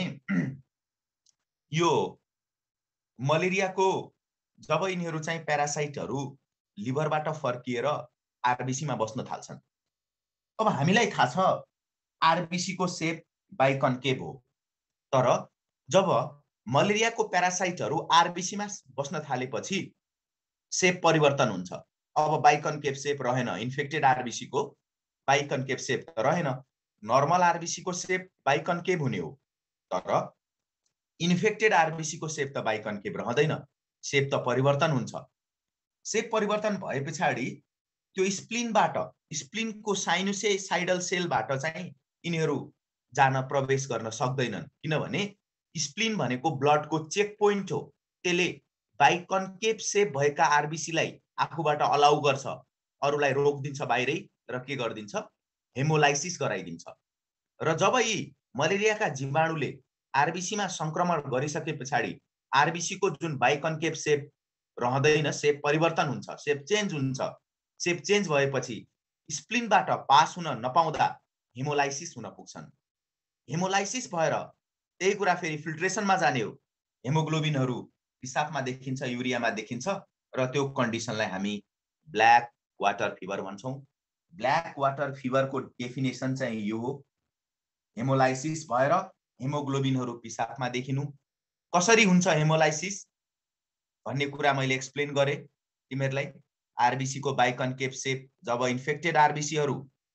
यो मलेरियाको जब यिनीहरू चाहिँ प्यारासाइटहरू लिभरबाट फर्किएर आरबिसीमा बस्न थाल्छन्, अब हामीलाई थाहा छ आरबिसी को सेप बाइकन्केभ हो, तर जब मलेरियाको प्यारासाइटहरू आरबिसीमा बस्न थालेपछि सेप परिवर्तन हुन्छ। अब बाइकन्केभ सेप रहेन, इन्फेक्टेड आरबिसी को बाइकन्केभ सेप त रहेन, नर्मल आरबिसी को सेप बाइकन्केभ हुने हो, तर इन्फेक्टेड आरबिसी को सेप त बाइकन्केभ रहँदैन, सेप त परिवर्तन हुन्छ। सेप परिवर्तन भए पछाडि त्यो स्प्लिनको साइनुसोइडल सेलबाट चाहिँ यिनीहरू जान प्रवेश गर्न सक्दैनन्, किनभने स्प्लिन भनेको ब्लडको चेक पोइन्ट हो। त्यसले बाइकन्केभ सेप भएका आरबिसीलाई आफूबाट अलाउ गर्छ, अरूलाई रोकिदिन्छ बाहिरै र के गरिदिन्छ, हेमोलाइसिस गराइदिन्छ। र जब यी मलेरियाका जीवाणुले आरबिसीमा संक्रमण गरिसके पछाडि आरबिसी को जुन बाइकन्केभ सेप रहँदैन, सेप परिवर्तन हुन्छ, सेप चेन्ज हुन्छ। सेप चेन्ज भएपछि स्प्लिनबाट पास हुन नपाउँदा हेमोलाइसिस हुन पुग्छन्। हेमोलाइसिस भएर त्यही कुरा फेरि फिल्ट्रेसनमा जाने हो, हेमोग्लोबिनहरू पिसाबमा देखिन्छ, युरियामा देखिन्छ र त्यो कन्डिसनलाई हामी ब्ल्याक वाटर फिभर भन्छौँ। ब्ल्याक वाटर फिभरको डेफिनेसन चाहिँ यो हो, हेमोलाइसिस भएर हेमोग्लोबिनहरू पिसाबमा देखिनु। कसरी हुन्छ हेमोलाइसिस भन्ने कुरा मैले एक्सप्लेन गरे तिमीहरूलाई। आरबिसी को बाइकन्केभ सेप जब इन्फेक्टेड आरबिसीहरू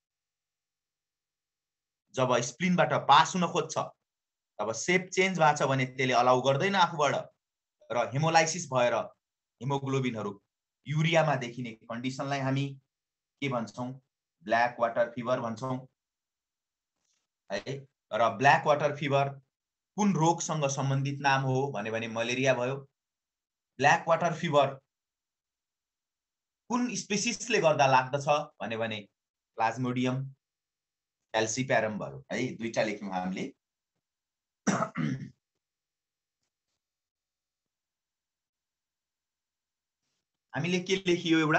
जब स्प्लिनबाट पास हुन खोज्छ तब सेप चेन्ज भएको छ भने त्यसले अलाउ गर्दैन आफूबाट, र हेमोलाइसिस भएर हेमोग्लोबिनहरू युरियामा देखिने कन्डिसनलाई हामी के भन्छौँ, ब्ल्याक वाटर फिभर भन्छौँ है। र ब्ल्याक वाटर फिभर कुन रोगसँग सम्बन्धित नाम हो भने मलेरिया भयो। ब्ल्याक वाटर फिभर कुन स्पेसिसले गर्दा लाग्दछ भने प्लाज्मोडियम फ्याल्सिप्यारम भयो है। दुईटा लेख्यौँ हामीले। हामीले के लेखियो, एउटा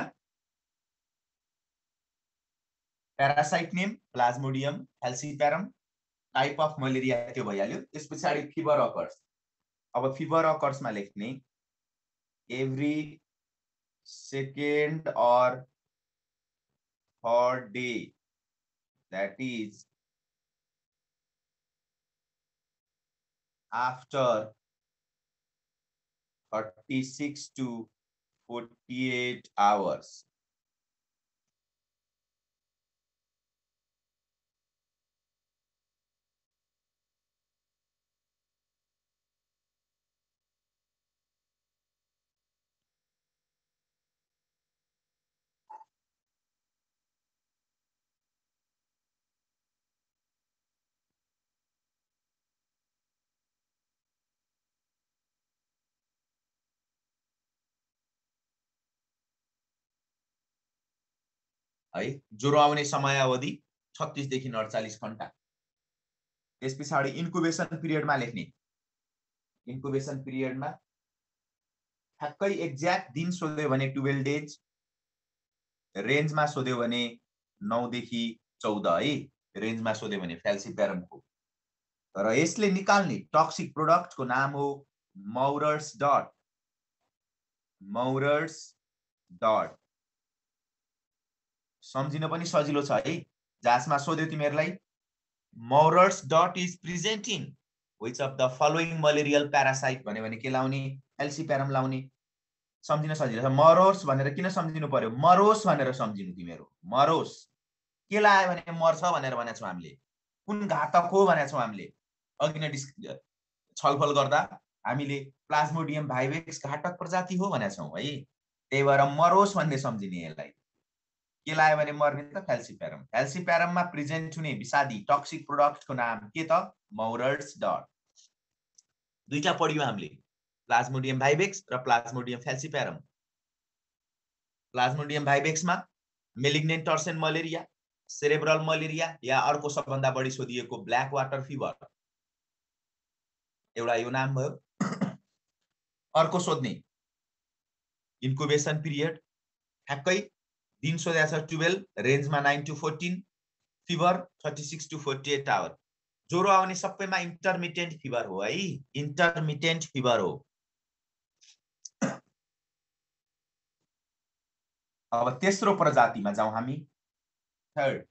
parasite name plasmodium falciparum, type of malaria त्यो भइहाल्यो। त्यस पछाडि फिभर अकर्स। अब फिभर अकर्समा लेख्ने every second or third day, that is after 36 to 48 hours. है ज्वरो आउने समयावधि 36 देखि 48 घण्टा। त्यस पछाडि इन्कुबेसन पिरियडमा लेख्ने, इन्कुबेसन पिरियडमा ठ्याक्कै एक्ज्याक्ट दिन सोध्यो भने 12 डेज, रेन्जमा सोध्यो भने 9 देखि 14 है। रेन्जमा सोध्यो भने फ्याल्सिप्यारमको। र यसले निकाल्ने टक्सिक प्रोडक्टको नाम हो मौरर्स डट। मौरर्स डट सम्झिन पनि सजिलो छ है। जाँचमा सोध्यो तिमीहरूलाई, Maurer's dot is present in which of the following malarial parasite भने के लाउने, फ्याल्सिप्यारम लाउने। सम्झिन सजिलो छ। मरोस भनेर किन सम्झिनु पर्यो, मरोस भनेर सम्झिनु तिमीहरू। मरोस के लायो भने मर्छ भनेर भनेको छौँ हामीले, कुन घातक हो भनेको छौँ हामीले। अघि नै छलफल गर्दा हामीले प्लाज्मोडियम भाइवेक्स घातक प्रजाति हो भनेको छौँ है। त्यही भएर मरोस भन्ने सम्झिने। यसलाई के लायो भने मर्ने त फ्याल्सिप्यारम। फ्याल्सिप्यारममा प्रेजेन्ट हुने विषादी टक्सिक प्रोडक्टको नाम के त, मौरर्स डट। दुईटा पढ्यौँ हामीले, प्लाज्मोडियम भाइवेक्स र प्लाज्मोडियम फ्याल्सिप्यारम। प्लाज्मोडियम भाइवेक्समा malignant tertian malaria, cerebral malaria या अर्को सबभन्दा बढी सोधिएको ब्ल्याक वाटर फिभर, एउटा यो नाम भयो। अर्को सोध्ने इन्कुबेसन पिरियड, ठ्याक्कै दिन सोधेको छ 12, रेन्जमा 9 to 14, फिभर 36 to 48 आवर। ज्वरो आउने सबैमा इन्टरमिटेन्ट फिभर हो है, इन्टरमिटेन्ट फिभर हो। अब तेस्रो प्रजातिमा जाउँ हामी, थर्ड।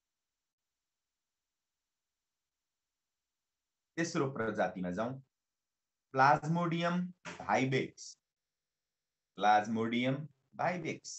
तेस्रो प्रजातिमा जाउँ, प्लाज्मोडियम भाइवेक्स। प्लाज्मोडियम भाइवेक्स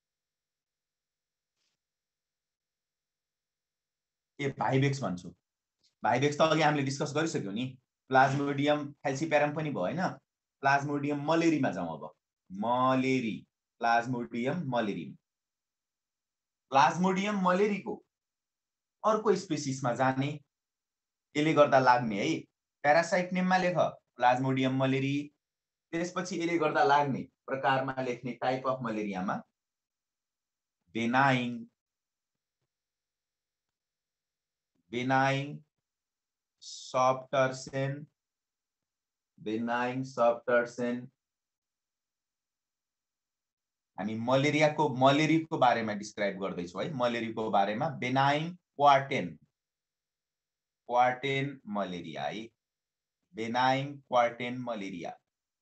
के भाइवेक्स भन्छु। भाइवेक्स त अघि हामीले डिस्कस गरिसक्यौँ नि। प्लाज्मोडियम फ्याल्सिप्यारम पनि भयो हैन। प्लाज्मोडियम मलेरीमा जाउँ अब। Malariae, plasmodium malariae. प्लाज्मोडियम मलेरीको अर्को स्पेसिसमा जाने, यसले गर्दा लाग्ने है। प्यारासाइट नेममा लेख प्लाज्मोडियम मलेरी। त्यसपछि यसले गर्दा लाग्ने प्रकारमा लेख्ने टाइप अफ मलेरियामा benign, benign subtertian, benign subtertian. हामी मलेरीको बारेमा डिस्क्राइब गर्दैछौँ है। मलेरीको बारेमा बेनाइन क्वार्टेन, क्वार्टेन मलेरिया है। Benign quartan malaria.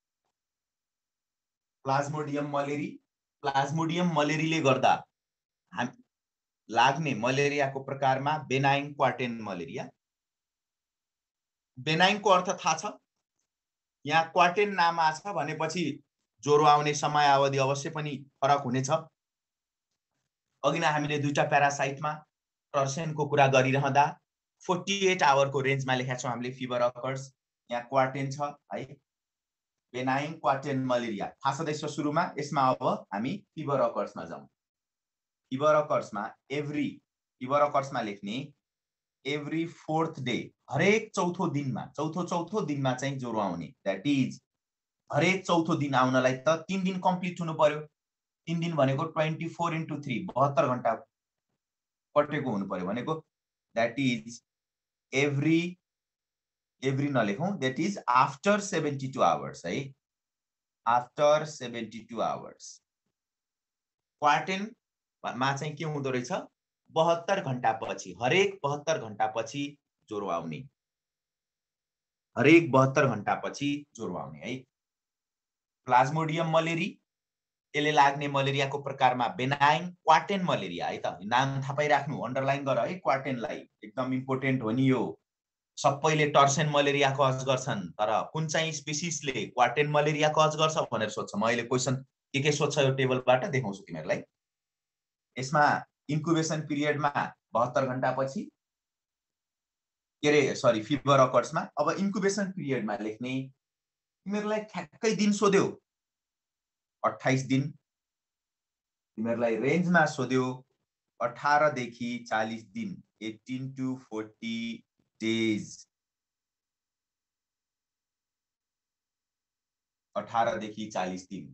Plasmodium malariae, plasmodium मलेरीले गर्दा लाग्ने मलेरियाको प्रकारमा बेनाइन क्वार्टेन मलेरिया। बेनाइनको अर्थ थाहा छ? यहाँ क्वार्टेन नाम आछ भनेपछि ज्वरो आउने समयावधि अवश्य पनि फरक हुनेछ। अघि नै हामीले दुईटा प्यारासाइटमा टर्सेनको कुरा गरिरहँदा 48 आवरको रेन्जमा लेखेका छौँ हामीले फिभर अकर्स। यहाँ क्वार्टेन छ है, बेनाइन क्वार्टेन मलेरिया थाहा छँदैछ सुरुमा। यसमा अब हामी फिभर अकर्समा जाउँ। फिभर अकर्समा लेख्ने एभ्री फोर्थ डे, हरेक चौथो दिनमा चाहिँ ज्वरो आउने। द्याट इज हरेक चौथो दिन आउनलाई त 3 दिन कम्प्लिट हुनु पर्यो। 3 दिन भनेको 24/3 72 घण्टा कटेको हुनु पर्यो भनेको। द्याट इज एभ्री नलेखौँ, द्याट इज आफ्टर 72 आवर्स है, आफ्टर 72 आवर्स। क्वारेन्टाइनमा चाहिँ के हुँदो रहेछ, 72 घण्टा पछि, हरेक 72 घण्टा पछि ज्वरो आउने, हरेक 72 घण्टा पछि ज्वरो आउने है। प्लाज्मोडियम मलेरी, यसले लाग्ने मलेरियाको प्रकारमा बेनाइन क्वार्टेन मलेरिया है त, नाम थाहा पाइराख्नु, अन्डरलाइन गर है, क्वार्टेनलाई एकदम इम्पोर्टेन्ट हो नि यो। सबैले टर्सेन मलेरिया कज गर्छन्, तर कुन चाहिँ स्पेसिसले क्वार्टेन मलेरिया कज गर्छ भनेर सोध्छ। म अहिले क्वेसन के सोध्छ यो टेबलबाट देखाउँछु तिमीहरूलाई। यसमा इन्क्युबेसन पिरियडमा 72 घण्टा पछि के रे, सरी, फिभर अकर्समा। अब इन्क्युबेसन पिरियडमा लेख्ने, तिमीहरूलाई ठ्याक्कै दिन सोध्यो 28 दिन, तिमीहरूलाई रेन्जमा सोध्यो 18 देखि 40 दिन, 18 to 40 डेज, 18 देखि 40 दिन।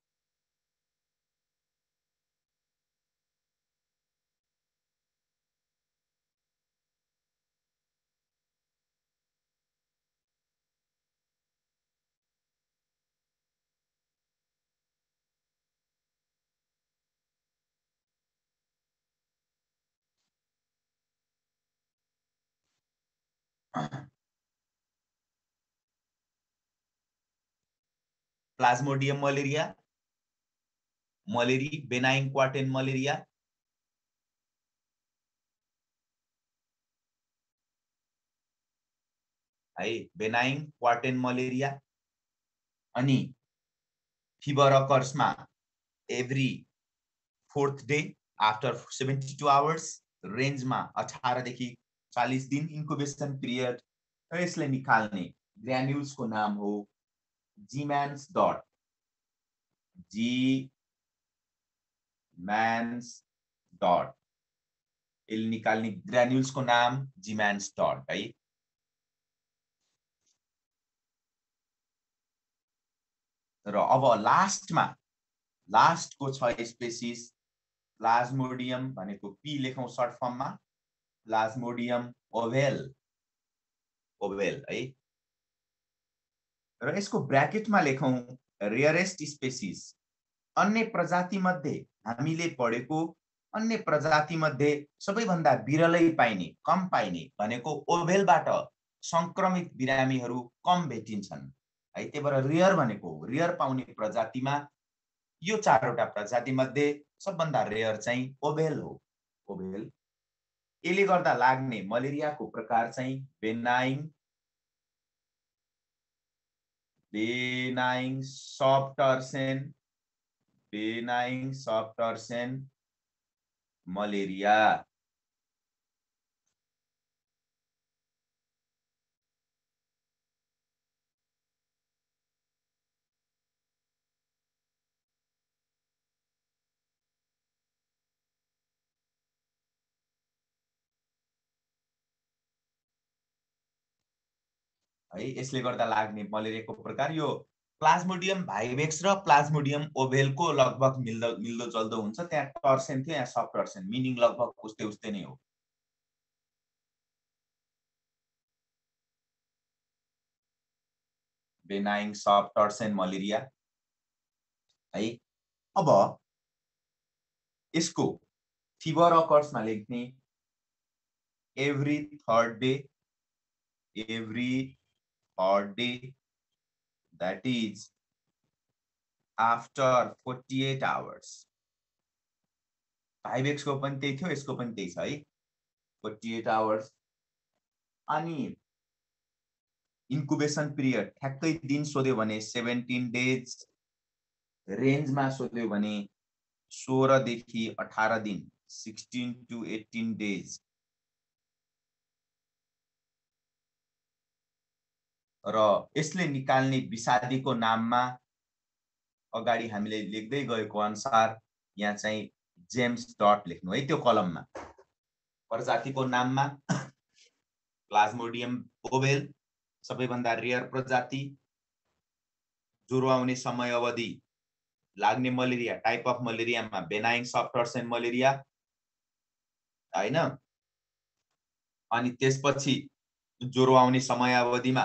Plasmodium malaria, malariae, benign quartan malaria, है, बेनाइन क्वार्टेन मलेरिया। अनि फिभर अकर्समा every fourth day after 72 hours, रेन्जमा 18 देखि 40 दिन इन्क्युबेसन पिरियड। र यसलाई निकाल्ने ग्रान्युल्सको नाम हो जीम्यान्स डट, जीम्यान्स डट, यसले निकाल्ने ग्रान्युल्सको नाम जीम्यान्स डट है। र अब लास्टको छ स्पेसिस प्लाज्मोडियम भनेको पी लेखौँ सर्ट फर्ममा, प्लाज्मोडियम ओभेल है। र यसको ब्र्याकेटमा लेखौँ रेयरेस्ट स्पेसिस। अन्य प्रजाति मध्ये हामीले पढेको अन्य प्रजाति मध्ये सबैभन्दा बिरलै पाइने, कम पाइने भनेको ओभेलबाट संक्रमित बिरामीहरू कम भेटिन्छन् है। त्यही भएर रेयर भनेको रेयर पाउने प्रजातिमा यो 4वटा प्रजाति मध्ये सबभन्दा रेयर चाहिँ ओभेल हो, ओभेल। यसले गर्दा लाग्ने मलेरियाको प्रकार चाहिँ बेनाइन सब टर्सेन मलेरिया। है, यसले गर्दा लाग्ने मलेरियाको प्रकार यो प्लाज्मोडियम भाइभेक्स र प्लाज्मोडियम ओभेलको लगभग मिल्दो जल्दो हुन्छ। त्यहाँ टर्सेन थियो, यहाँ सब टर्सेन, मिनिङ लगभग उस्तै नै हो। बेनाइन सब टर्सेन मलेरिया है। अब यसको फिभर अकर्समा लेख्ने every third day, that is after 48 hours। भाइभेक्सको पनि त्यही थियो, यसको पनि त्यही छ है, 48 आवर्स। अनि इन्क्युबेसन पिरियड ठ्याक्कै दिन सोध्यो भने 17 डेज, रेन्जमा सोध्यो भने 16 देखि 18 दिन, 16 to 18 डेज। र यसले निकाल्ने विषादीको नाममा अगाडि हामीले लेख्दै गएको अनुसार यहाँ चाहिँ जेम्स डट लेख्नु है त्यो कलममा। प्रजातिको नाममा प्लाज्मोडियम ओभेल सबैभन्दा रेयर प्रजाति, ज्वरो आउने समय अवधि, लाग्ने मलेरिया टाइप अफ मलेरियामा बेनाइन सब टर्सेन मलेरिया हैन। अनि त्यसपछि ज्वरो आउने समय अवधिमा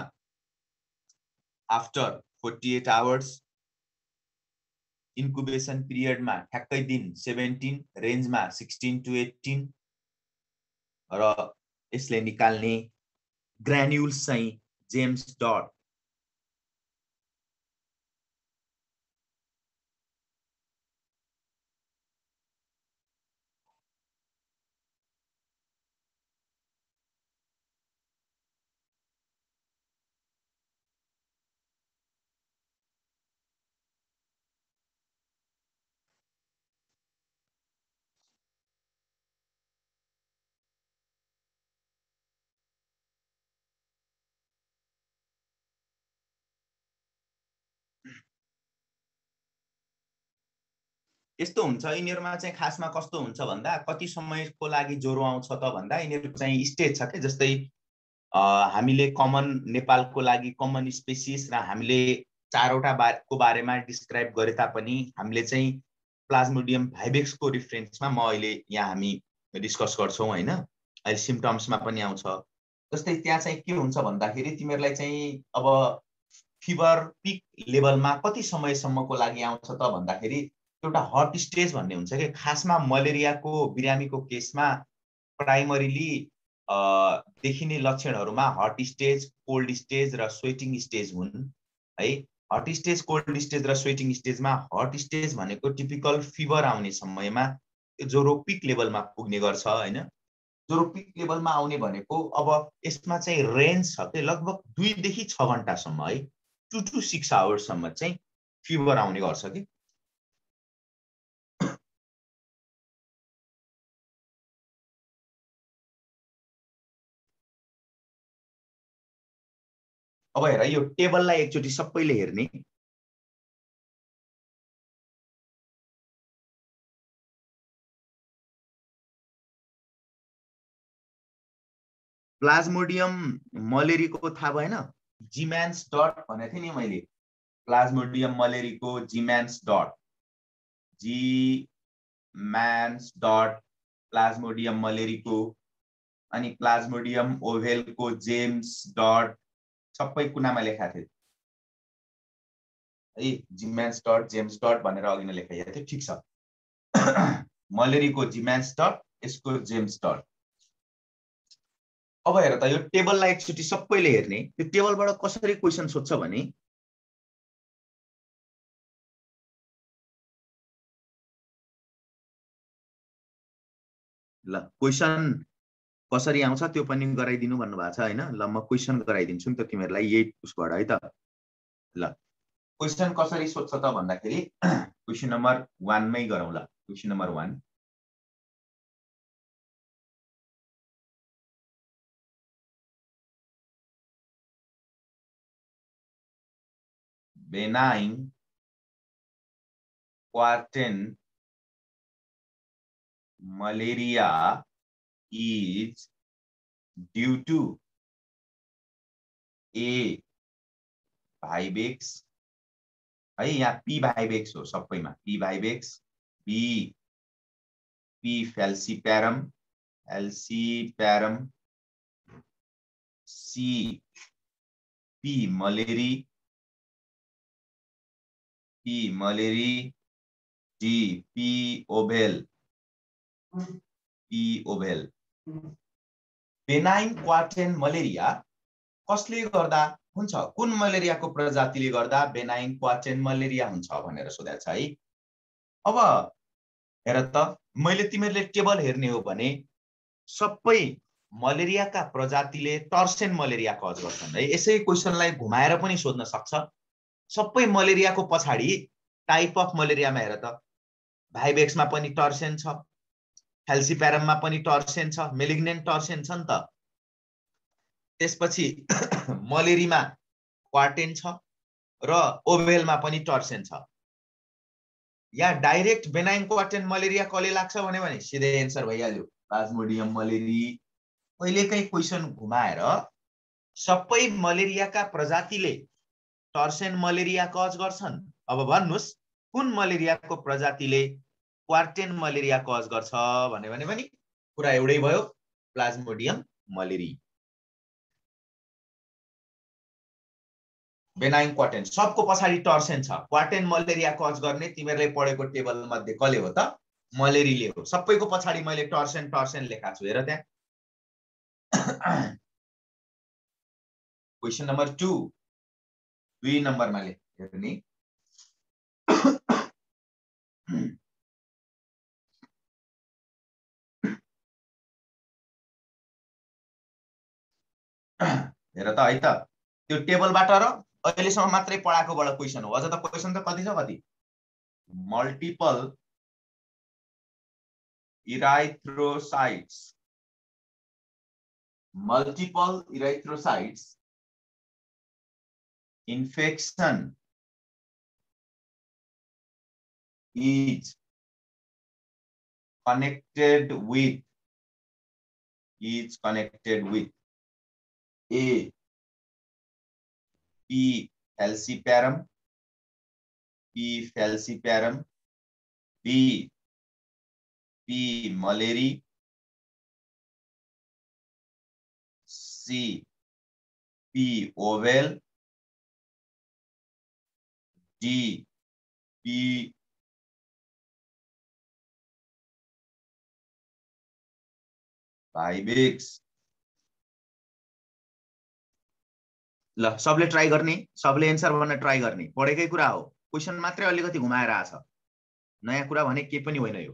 आफ्टर 48 आवर्स, इन्क्युबेसन पिरियडमा ठ्याक्कै दिन 17, रेन्जमा 16 to 18 र यसले निकाल्ने ग्रान्युल्स चाहिँ जेम्स डट। यस्तो हुन्छ यिनीहरुमा चाहिँ खासमा कस्तो हुन्छ भन्दा कति समयको लागि ज्वरो आउँछ त भन्दा यिनीहरुको चाहिँ स्टेज छ के। जस्तै हामीले कमन नेपालको लागि कमन स्पेसिस र हामीले 4वटा को बारेमा डिस्क्राइब गरे तापनि हामीले चाहिँ प्लाज्मोडियम भाइभेक्सको रिफरेन्समा म अहिले यहाँ हामी डिस्कस गर्छौं हैन। अहिले सिम्पटम्समा पनि आउँछ। जस्तै त्यहाँ चाहिँ के हुन्छ भन्दाखेरि तिमीहरुलाई चाहिँ अब फिभर पिक लेभलमा कति समयसम्मको लागि आउँछ त भन्दाखेरि एउटा हट स्टेज भन्ने हुन्छ के। खासमा मलेरियाको बिरामीको केसमा प्राइमरीली देखिने लक्षणहरुमा हट स्टेज, कोल्ड स्टेज र स्वेटिङ स्टेज हुन् है। हट स्टेज, कोल्ड स्टेज र स्वेटिङ स्टेजमा हट स्टेज भनेको टिपिकल फिभर आउने समयमा ज्वरो पिक लेभलमा पुग्ने गर्छ हैन। ज्वरो पिक लेभलमा आउने भनेको अब यसमा चाहिँ रेन्ज छ के लगभग 2 देखि 6 घण्टासम्म है, 2 to 6 आवर्ससम्म चाहिँ फिभर आउने गर्छ के। अब हेर यो टेबललाई एकचोटी सबैले हेर्ने। प्लाज्मोडियम मलेरीको थाहा भएन? जिम्यान्स डट भनेको थिएँ नि मैले। प्लाज्मोडियम मलेरीको Ziemann's dot, Ziemann's dot plasmodium मलेरीको, अनि प्लाज्मोडियम ओभेलको जेम्स डट सबै कुनामा लेखा थियो है। जिम्यान्स डट जेम्स डट भनेर अघि नै लेखाइएको थियो, ठिक छ। मलेरीको जिम्यान्स डट, यसको जेम्स डट। अब हेर त यो टेबललाई एकचोटी सबैले हेर्ने। यो टेबलबाट कसरी क्वेशन सोध्छ भने ल क्वेशन कसरी आउँछ त्यो पनि गराइदिनु भन्नुभएको छ हैन। ल म क्वेशन गराइदिन्छु नि त तिमीहरुलाई यही उसबाट है त। ल क्वेशन कसरी सोध्छ त भन्दाखेरि क्वेशन नम्बर 1 मै गरौँ। ल question number 1, benign quartan malaria is due to A vivax है, यहाँ P vivax हो सबैमा, P vivax, B P falciparum, C P malaria, D P ovale, P ovale। Benign quartan malaria कसले गर्दा हुन्छ, कुन मलेरियाको प्रजातिले गर्दा बेनाइन क्वार्टेन मलेरिया हुन्छ भनेर सोधेको छ है। अब हेर त मैले तिमीहरुले टेबल हेर्ने हो भने सबै मलेरियाका प्रजातिले टर्सेन मलेरिया कज गर्छन् है। यसै क्वेशनलाई घुमाएर पनि सोध्न सक्छ। सबै मलेरियाको पछाडी टाइप अफ मलेरियामा हेर त भाइभेक्समा पनि टर्सेन छ, फ्याल्सिप्यारममा पनि टर्सेन छ, मेलिग्नेन्ट टर्सेन छ नि त। त्यसपछि मलेरीमा क्वार्टेन छ र ओभेलमा पनि टर्सेन छ। या डाइरेक्ट बेनाइन क्वार्टेन मलेरिया कसले लाग्छ भने सिधै एन्सर भइहाल्यो, प्लाज्मोडियम मलेरी। कहिलेकाहीँ क्वेसन घुमाएर सबै मलेरियाका प्रजातिले टर्सेन मलेरिया कज गर्छन्, अब भन्नुस् कुन मलेरियाको प्रजातिले क्वार्टेन मलेरिया कज गर्छ भन्यो भने पनि कुरा एउटै भयो, प्लाज्मोडियम मलेरी। बेनाइन क्वार्टेन सबको पछाडि टर्सेन छ, क्वार्टेन मलेरिया कज गर्ने तिमीहरूले पढेको टेबल मध्ये कसले हो त? मलेरीले हो। सबैको पछाडि मैले टर्सेन टर्सेन लेखाएको छु, हेर त्यहाँ। क्वेसन नम्बर 2 2 नम्बरमा हेर्ने। हेर त है त, त्यो टेबलबाट र अहिलेसम्म मात्रै पढाएकोबाट क्वेसन हो। अझ त क्वेसन त कति छ, कति multiple erythrocytes, multiple erythrocytes infection is connected with A, P. falciparum, B, P. malari, C. P. ovale, D. P. vivax। ल सबले ट्राई गर्ने, सबले एन्सर भन्न ट्राई गर्ने, पढेकै कुरा हो। क्वेसन मात्रै अलिकति घुमाएर आछ, नयाँ कुरा भने के पनि होइन यो।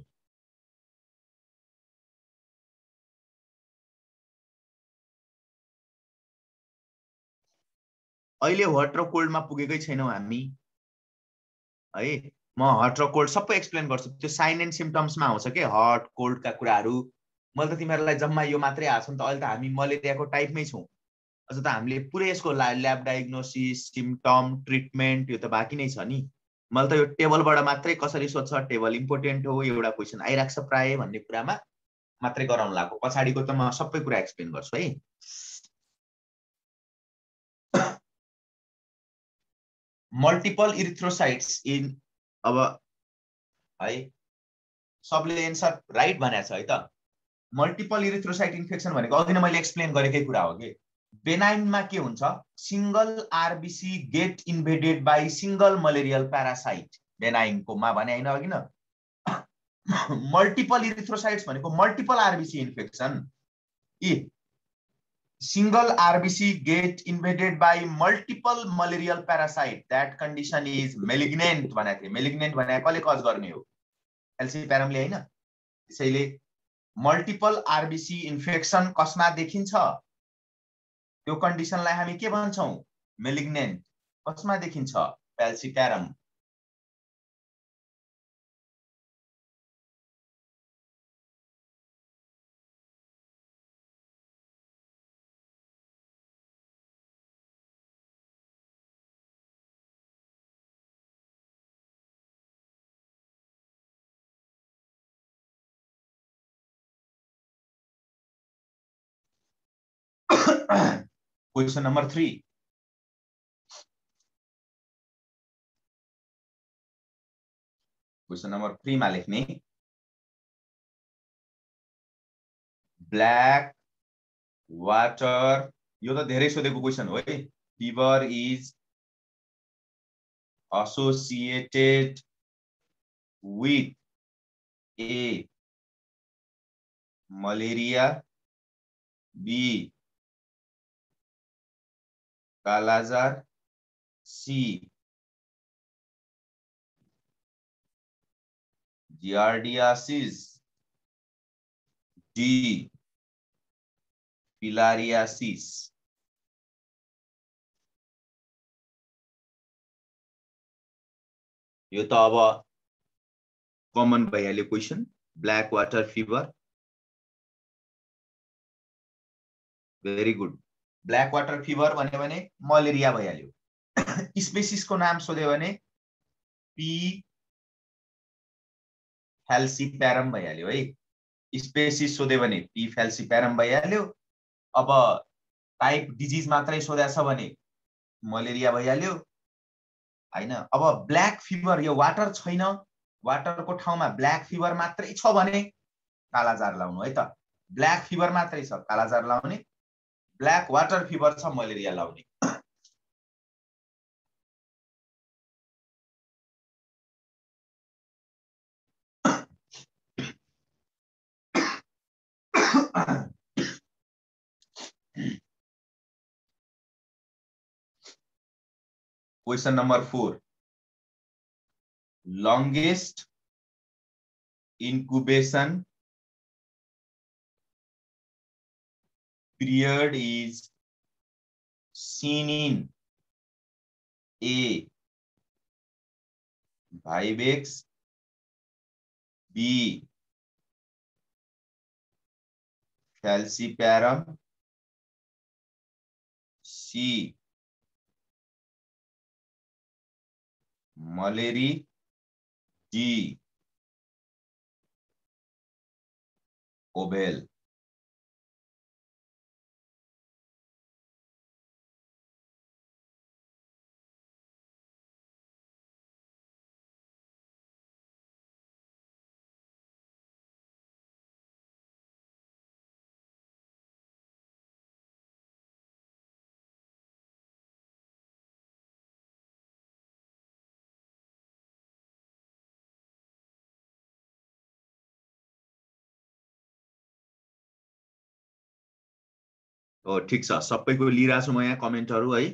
अहिले हट र कोल्डमा पुगेकै छैनौँ हामी है। म हट र कोल्ड सबै एक्सप्लेन गर्छु, त्यो साइन एन्ड सिम्पटम्समा आउँछ के हट कोल्डका कुराहरू। मैले त तिमीहरूलाई जम्मा यो मात्रै आएको छ नि त। अहिले त हामी मलेरियाको टाइपमै छौँ, अझ त हामीले पुरै यसको ल्याब डायग्नोसिस, सिम्पटम, ट्रिटमेन्ट यो त बाँकी नै छ नि। मैले त यो टेबलबाट मात्रै कसरी सोध्छ, टेबल इम्पोर्टेन्ट हो, एउटा क्वेसन आइरहेको छ प्राय भन्ने कुरामा मात्रै गराउनु लाग्यो। पछाडिको त म सबै कुरा एक्सप्लेन गर्छु है। मल्टिपल इरिथ्रोसाइट्स इन, अब है सबले एन्सर राइट भनेको छ है त। मल्टिपल इरिथ्रोसाइट इन्फेक्सन भनेको अघि नै मैले एक्सप्लेन गरेकै कुरा हो कि बेनाइनमा के हुन्छ, single RBC get invaded by single malarial parasite. बेनाइनकोमा भने होइन अघि न। मल्टिपल इरिथ्रोसाइट्स भनेको multiple RBC infection. Single RBC get invaded by multiple malarial parasite, that condition is malignant भनेको थिए। malignant भनेको कसले कज गर्ने हो, falciparumले हैन। त्यसैले मल्टिपल आरबिसी इन्फेक्सन कसमा देखिन्छ, त्यो कन्डिसनलाई हामी के भन्छौं, malignant। कसमा देखिन्छ, falciparum। Question number 3, question number 3 मा लेख्ने, ब्ल्याक वाटर, यो त धेरै सोधेको क्वेसन हो है। Fever is associated with A, malaria, B, kala-azar, C, giardiasis, D, filariasis। यो त अब कमन भइहाल्यो question, black water fever. Very good. Black water fever भन्यो भने मलेरिया भइहाल्यो। स्पेसिसको नाम सोध्यो भने पी फ्याल्सिप्यारम भइहाल्यो है। स्पेसिस सोध्यो भने पी फ्याल्सिप्यारम भइहाल्यो। अब टाइप डिजिज मात्रै सोधेछ भने मलेरिया भइहाल्यो हैन। अब ब्ल्याक फिभर, यो वाटर छैन, वाटरको ठाउँमा ब्ल्याक फिभर मात्रै छ भने कालाजार लाउनु है त। ब्ल्याक फिभर मात्रै छ, कालाजार लाउने। ब्ल्याक वाटर फिभर छ, मलेरिया लाउने। Question number 4. Longest incubation period is seen in A. Vivax, B. Falciparum, C. Malaria, D. Ovale. हो ठीक छ, सबैको लिइरहेको छु म यहाँ कमेन्टहरु है।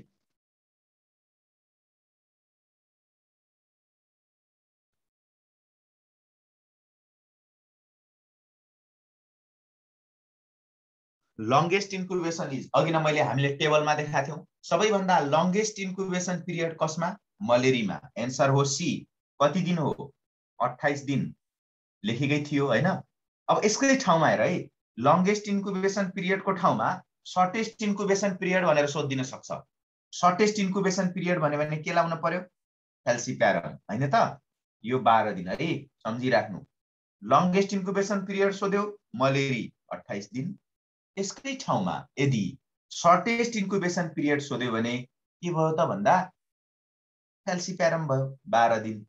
लंगेस्ट इन्क्युबेसन इज, अघि न मैले हामीले टेबलमा देखाएको थियौं, सबैभन्दा लंगेस्ट इन्क्युबेसन पिरियड कसमा? मलेरियामा। एन्सर हो सी। कति दिन हो? 28 दिन लेखेकै थियो हैन। अब यसकै ठाउँमा हेर है, लंगेस्ट इन्क्युबेसन पिरियडको ठाउँमा सर्टेस्ट इन्क्युबेसन पिरियड भनेर सोधिदिन सक्छ। सर्टेस्ट इन्क्युबेसन पिरियड भन्यो भने के लाउन पर्यो? फ्याल्सिप्यारम हैन त। यो 12 दिन है, सम्झिराख्नु। लंगेस्ट इन्क्युबेसन पिरियड सोध्यो, मलेरिया 28 दिन। यसकै ठाउँमा यदि सर्टेस्ट इन्क्युबेसन पिरियड सोध्यो भने के भयो त भन्दा फ्याल्सिप्यारम भयो, 12 दिन।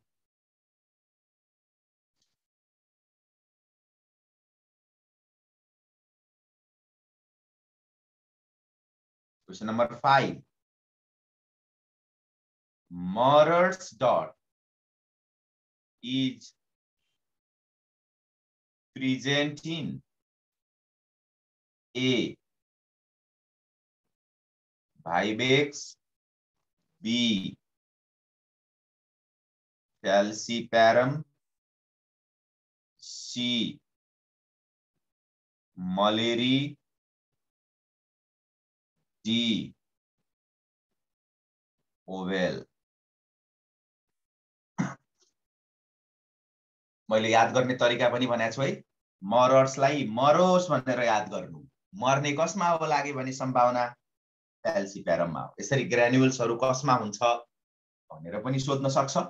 Question number 5. Murray's dot is present in A. Vivax, B. Falciparum, C. Malaria, D. Ovale. मैले याद गर्ने तरिका पनि भनेको छु है। मरर्सलाई मरोस भनेर याद गर्नु। मर्ने कसमा हो लागे भने सम्भावना फ्याल्सिप्यारममा हो। यसरी ग्रान्युल्सहरु कसमा हुन्छ भनेर पनि सोध्न सक्छ।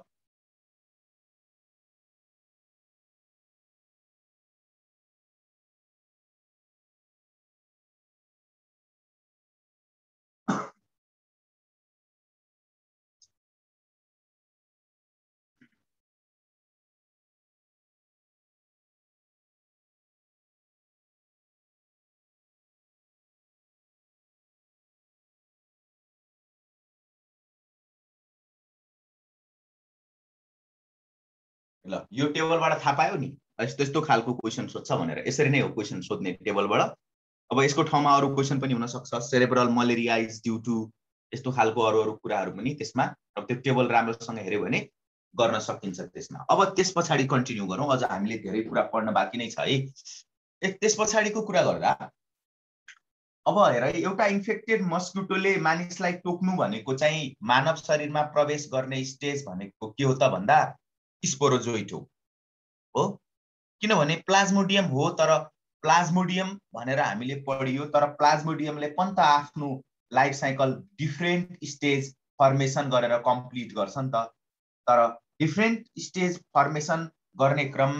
ल यो टेबलबाट थाहा पायो नि, यस्तो यस्तो खालको क्वेशन सोध्छ भनेर। यसरी नै हो क्वेशन सोध्ने टेबलबाट। अब यसको ठाउँमा अरु क्वेशन पनि हुन सक्छ, cerebral malaria is due to, यस्तो खालको अरु कुराहरु पनि त्यसमा। अब त्यो टेबल राम्रोसँग हेर्यो भने गर्न सकिन्छ त्यसमा। अब त्यसपछि कन्टिन्यू गरौँ, अझ हामीले धेरै कुरा पढ्न बाँकी नै छ है। त्यसपछिको कुरा गर्दा अब हेर, एउटा इन्फेक्टेड मस्किटोले मानिसलाई टोक्नु भनेको चाहिँ मानव शरीरमा प्रवेश गर्ने स्टेज भनेको के हो त भन्दा स्पोरोजोइट हो। किनभने प्लाज्मोडियम हो, तर प्लाज्मोडियम भनेर हामीले पढियो, तर प्लाज्मोडियमले पनि त आफ्नो life cycle different stage formation गरेर कम्प्लिट गर्छ नि त। तर डिफरेन्ट स्टेज फर्मेसन गर्ने क्रममा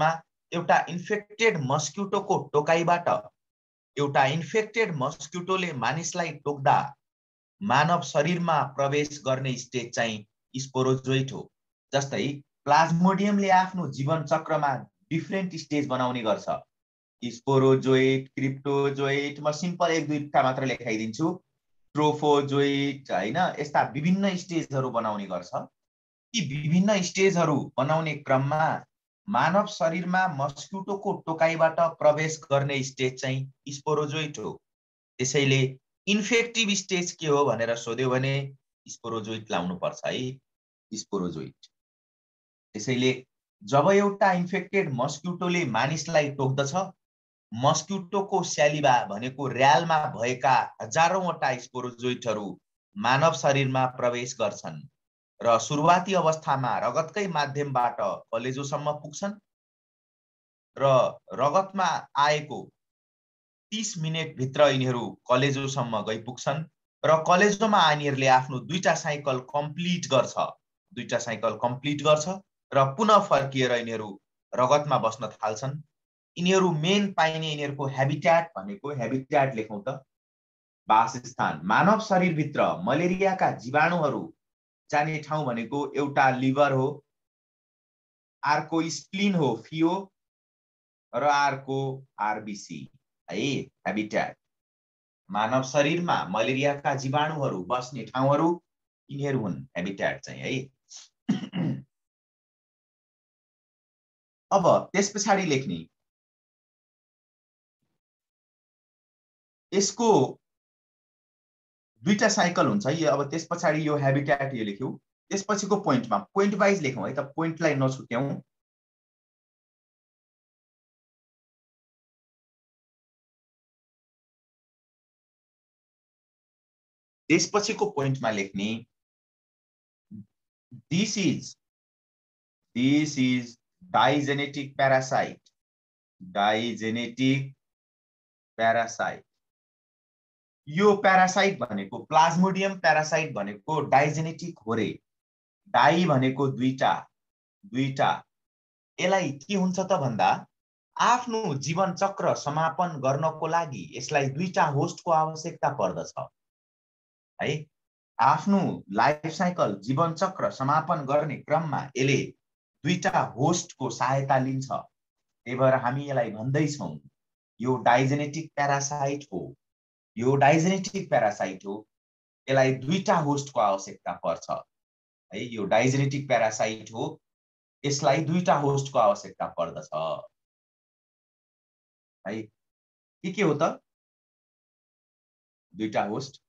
एउटा इन्फेक्टेड मस्क्युटोको टोकाइबाट एउटा इन्फेक्टेड मस्क्युटोले मानिसलाई टोक्दा मानव शरीरमा प्रवेश गर्ने स्टेज चाहिँ स्पोरोजोइट हो। जस्तै प्लाज्मोडियमले आफ्नो जीवन चक्रमा डिफ्रेन्ट स्टेज बनाउने गर्छ। स्पोरोजोइट, क्रिप्टोजोइट, म सिम्पल एक दुईटा मात्र लेखाइदिन्छु। ट्रोफोजोइट हैन, यस्ता विभिन्न स्टेजहरू बनाउने गर्छ। ती विभिन्न स्टेजहरू बनाउने क्रममा मानव शरीरमा मस्क्युटोको टोकाइबाट प्रवेश गर्ने स्टेज चाहिँ स्पोरोजोइट हो। त्यसैले इन्फेक्टिभ स्टेज के हो भनेर सोध्यो भने स्पोरोजोइट लाउनु पर्छ है, स्पोरोजोइट। त्यसैले जब एउटा इन्फेक्टेड मस्क्युटोले मानिसलाई टोक्दछ, मस्क्युटोको स्यालिभा भनेको र्यालमा भएका हजारौंवटा स्पोरोजोइटहरू मानव शरीरमा प्रवेश गर्छन् र सुरुवाती अवस्थामा रगतकै माध्यमबाट कलेजोसम्म पुग्छन् र रगतमा आएको 30 मिनेट भित्र यिनीहरू कलेजोसम्म गइपुग्छन् र कलेजोमा यिनीहरूले आफ्नो दुईटा साइकल कम्प्लिट गर्छ र पुनः फर्किएर यिनीहरू रगतमा बस्न थाल्छन्। यिनीहरू मेन पाइने यिनीहरूको हेबिट्याट भनेको, हेबिट्याट लेखौं त, वासस्थान। मानव शरीरभित्र मलेरियाका जीवाणुहरू जाने ठाउँ भनेको एउटा लिभर हो, अर्को स्प्लिन हो फियो र अर्को आरबीसी है, हेबिट्याट। मानव शरीरमा मलेरियाका जीवाणुहरू बस्ने ठाउँहरू यिनीहरू हुन् हेबिट्याट चाहिँ है। अब त्यसपछि लेख्ने यसको दुईटा साइकल हुन्छ है। अब त्यसपछि यो हेबिट्याट यो लेख्यौ, त्यसपछिको पोइन्टमा पोइन्ट वाइज लेखौं है त, पोइन्टलाई नछुट्याउँ। त्यसपछिको पोइन्टमा लेख्ने this is digenetic parasite, digenetic parasite. यो प्यारासाइट भनेको प्लाज्मोडियम प्यारासाइट भनेको डाइजेनेटिक हो रे। डाइ भनेको दुईटा, यसलाई के हुन्छ त भन्दा आफ्नो जीवन चक्र समापन गर्नको लागि यसलाई दुईटा होस्टको आवश्यकता पर्दछ है। आफ्नो लाइफ साइकल जीवन चक्र समापन गर्ने क्रममा यसले दुईटा होस्टको सहायता लिन्छ। त्यही भएर हामी यसलाई भन्दैछौँ यो डाइजेनेटिक प्यारासाइट हो, यो डाइजेनेटिक प्यारासाइट हो, यसलाई दुईटा होस्टको आवश्यकता पर्छ है। यो डाइजेनेटिक प्यारासाइट हो, यसलाई दुईटा होस्टको आवश्यकता पर्दछ है। के हो त दुईटा होस्ट?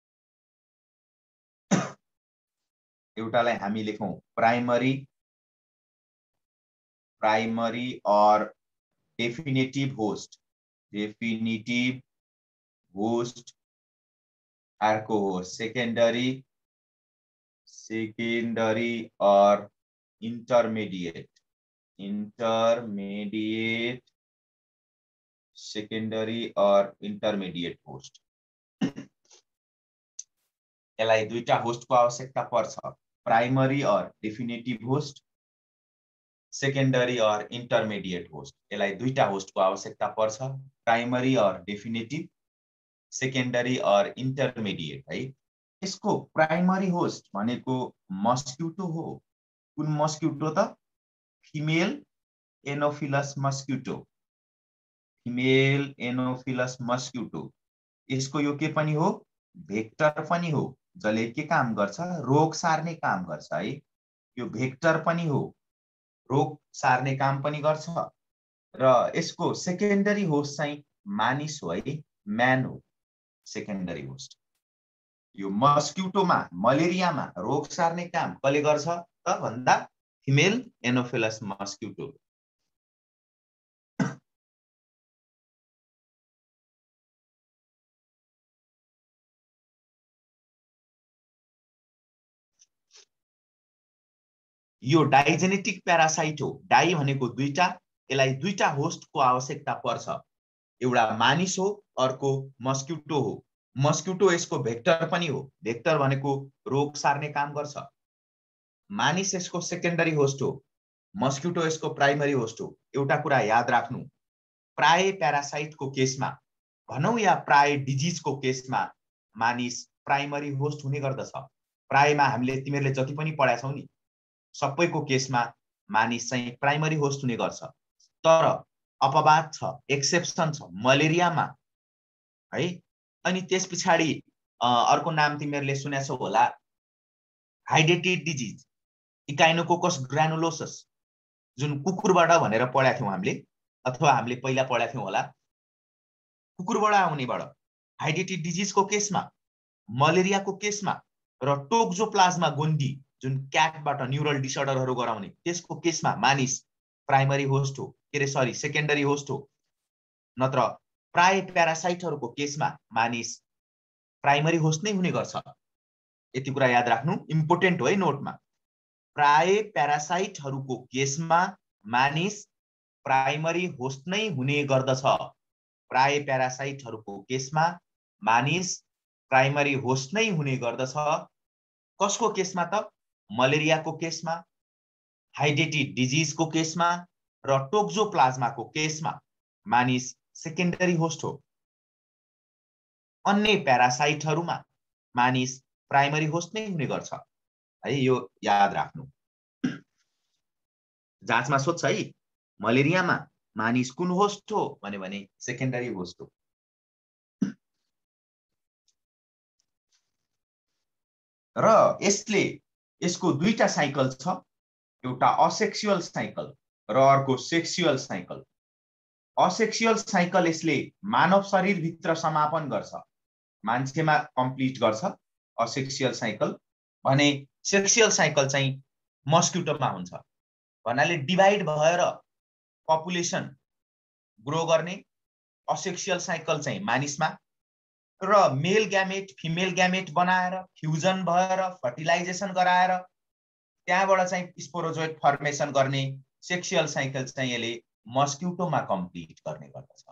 एउटालाई हामी लेखौं प्राइमरी और डेफिनेटिभ होस्ट, अर्को हो सेकेन्डरी और इंटरमीडिएट, सेकेन्डरी और इंटरमीडिएट होस्ट। यसलाई दुईटा होस्टको आवश्यकता पर्छ, प्राइमरी और डेफिनेटिभ होस्ट, सेकेन्डरी और इंटरमीडिएट होस्ट। यसलाई दुईटा होस्टको आवश्यकता पर्छ, प्राइमरी और डेफिनेटिभ, सेकेन्डरी और इंटरमीडिएट है। यसको प्राइमरी होस्ट भनेको मस्क्युटो हो। कुन मस्क्युटो त? फिमेल एनोफिलस मस्क्युटो, यसको यो के पनि हो? भेक्टर पनि हो, जसले के काम गर्छ? रोग सार्ने काम गर्छ है। यो भेक्टर पनि हो, रोग सार्ने काम पनि गर्छ र यसको सेकेन्डरी होस्ट चाहिँ मानिस हो है, म्यान हो सेकेन्डरी होस्ट। यो मस्क्युटोमा, मलेरियामा रोग सार्ने काम कसले गर्छ त भन्दा फिमेल एनोफिलस मस्क्युटो। यो डाइजेनेटिक प्यारासाइट हो। डाइ भनेको दुईटा, यसलाई दुईटा होस्टको आवश्यकता पर्छ। एउटा मानिस हो, अर्को मस्क्युटो हो। मस्क्युटो यसको भेक्टर पनि हो, भेक्टर भनेको रोग सार्ने काम गर्छ। मानिस यसको सेकेन्डरी होस्ट हो। मस्क्युटो यसको प्राइमरी होस्ट हो। एउटा कुरा याद राख्नु, प्राय प्यारासाइटको केसमा भनौँ या प्राय डिजिजको केसमा मानिस प्राइमरी होस्ट हुने गर्दछ। प्रायमा हामीले तिमीहरूले जति पनि पढाएको छौ नि सबैको केसमा मानिस चाहिँ प्राइमरी होस्ट हुने गर्छ। तर अपवाद छ, एक्सेप्सन छ मलेरियामा है। अनि त्यस पछाडि अर्को नाम तिमीहरूले सुनेछौ होला, हाइडेटेड डिजिज इकाइनोकोकस ग्रानुलोसस, जुन कुकुरबाट भनेर पढाएको थियौँ हामीले, अथवा हामीले पहिला पढाएको थियौँ होला, कुकुरबाट आउनेबाट हाइडेटेड डिजिजको केसमा, मलेरियाको केसमा र टोक्जोप्लाज्मा गोन्डी जुन क्याटबाट न्युरल डिसअर्डरहरू गराउने त्यसको केसमा मानिस प्राइमरी होस्ट हो, के अरे सरी सेकेन्डरी होस्ट हो। नत्र प्राय प्यारासाइटहरूको केसमा मानिस प्राइमरी होस्ट नै हुने गर्छ। यति कुरा याद राख्नु, इम्पोर्टेन्ट हो है नोटमा। प्राय प्यारासाइटहरूको केसमा मानिस प्राइमरी होस्ट नै हुने गर्दछ। प्राय प्यारासाइटहरूको केसमा मानिस प्राइमरी होस्ट नै हुने गर्दछ। कसको केसमा त? मलेरियाको केसमा, हाइडेटेड डिजिजको केसमा र टोक्जोप्लाज्माको केसमा मानिस सेकेन्डरी होस्ट हो। अन्य प्यारासाइटहरूमा मानिस प्राइमरी होस्ट नै हुने गर्छ है, यो याद राख्नु। जाँचमा सोध्छ है, मलेरियामा मानिस कुन होस्ट हो भने सेकेन्डरी होस्ट हो। र यसको दुईटा साइकल छ, एउटा असेक्सुअल साइकल र अर्को सेक्सुअल साइकल। असेक्सुअल साइकल यसले मानव शरीर भित्र समापन गर्छ, मान्छेमा कम्प्लिट गर्छ असेक्सुअल साइकल भने। सेक्सुअल साइकल चाहिँ मस्क्युटोमा हुन्छ, भन्नाले डिभाइड भएर पपुलेसन ग्रो गर्ने असेक्सुअल साइकल चाहिँ मानिसमा, र मेल ग्यामेट फिमेल ग्यामेट बनाएर फ्युजन भएर फर्टिलाइजेसन गराएर त्यहाँबाट चाहिँ स्पोरोजोइट फर्मेसन गर्ने सेक्सुअल साइकल चाहिँ यसले मस्क्युटोमा कम्प्लिट गर्ने गर्दछ।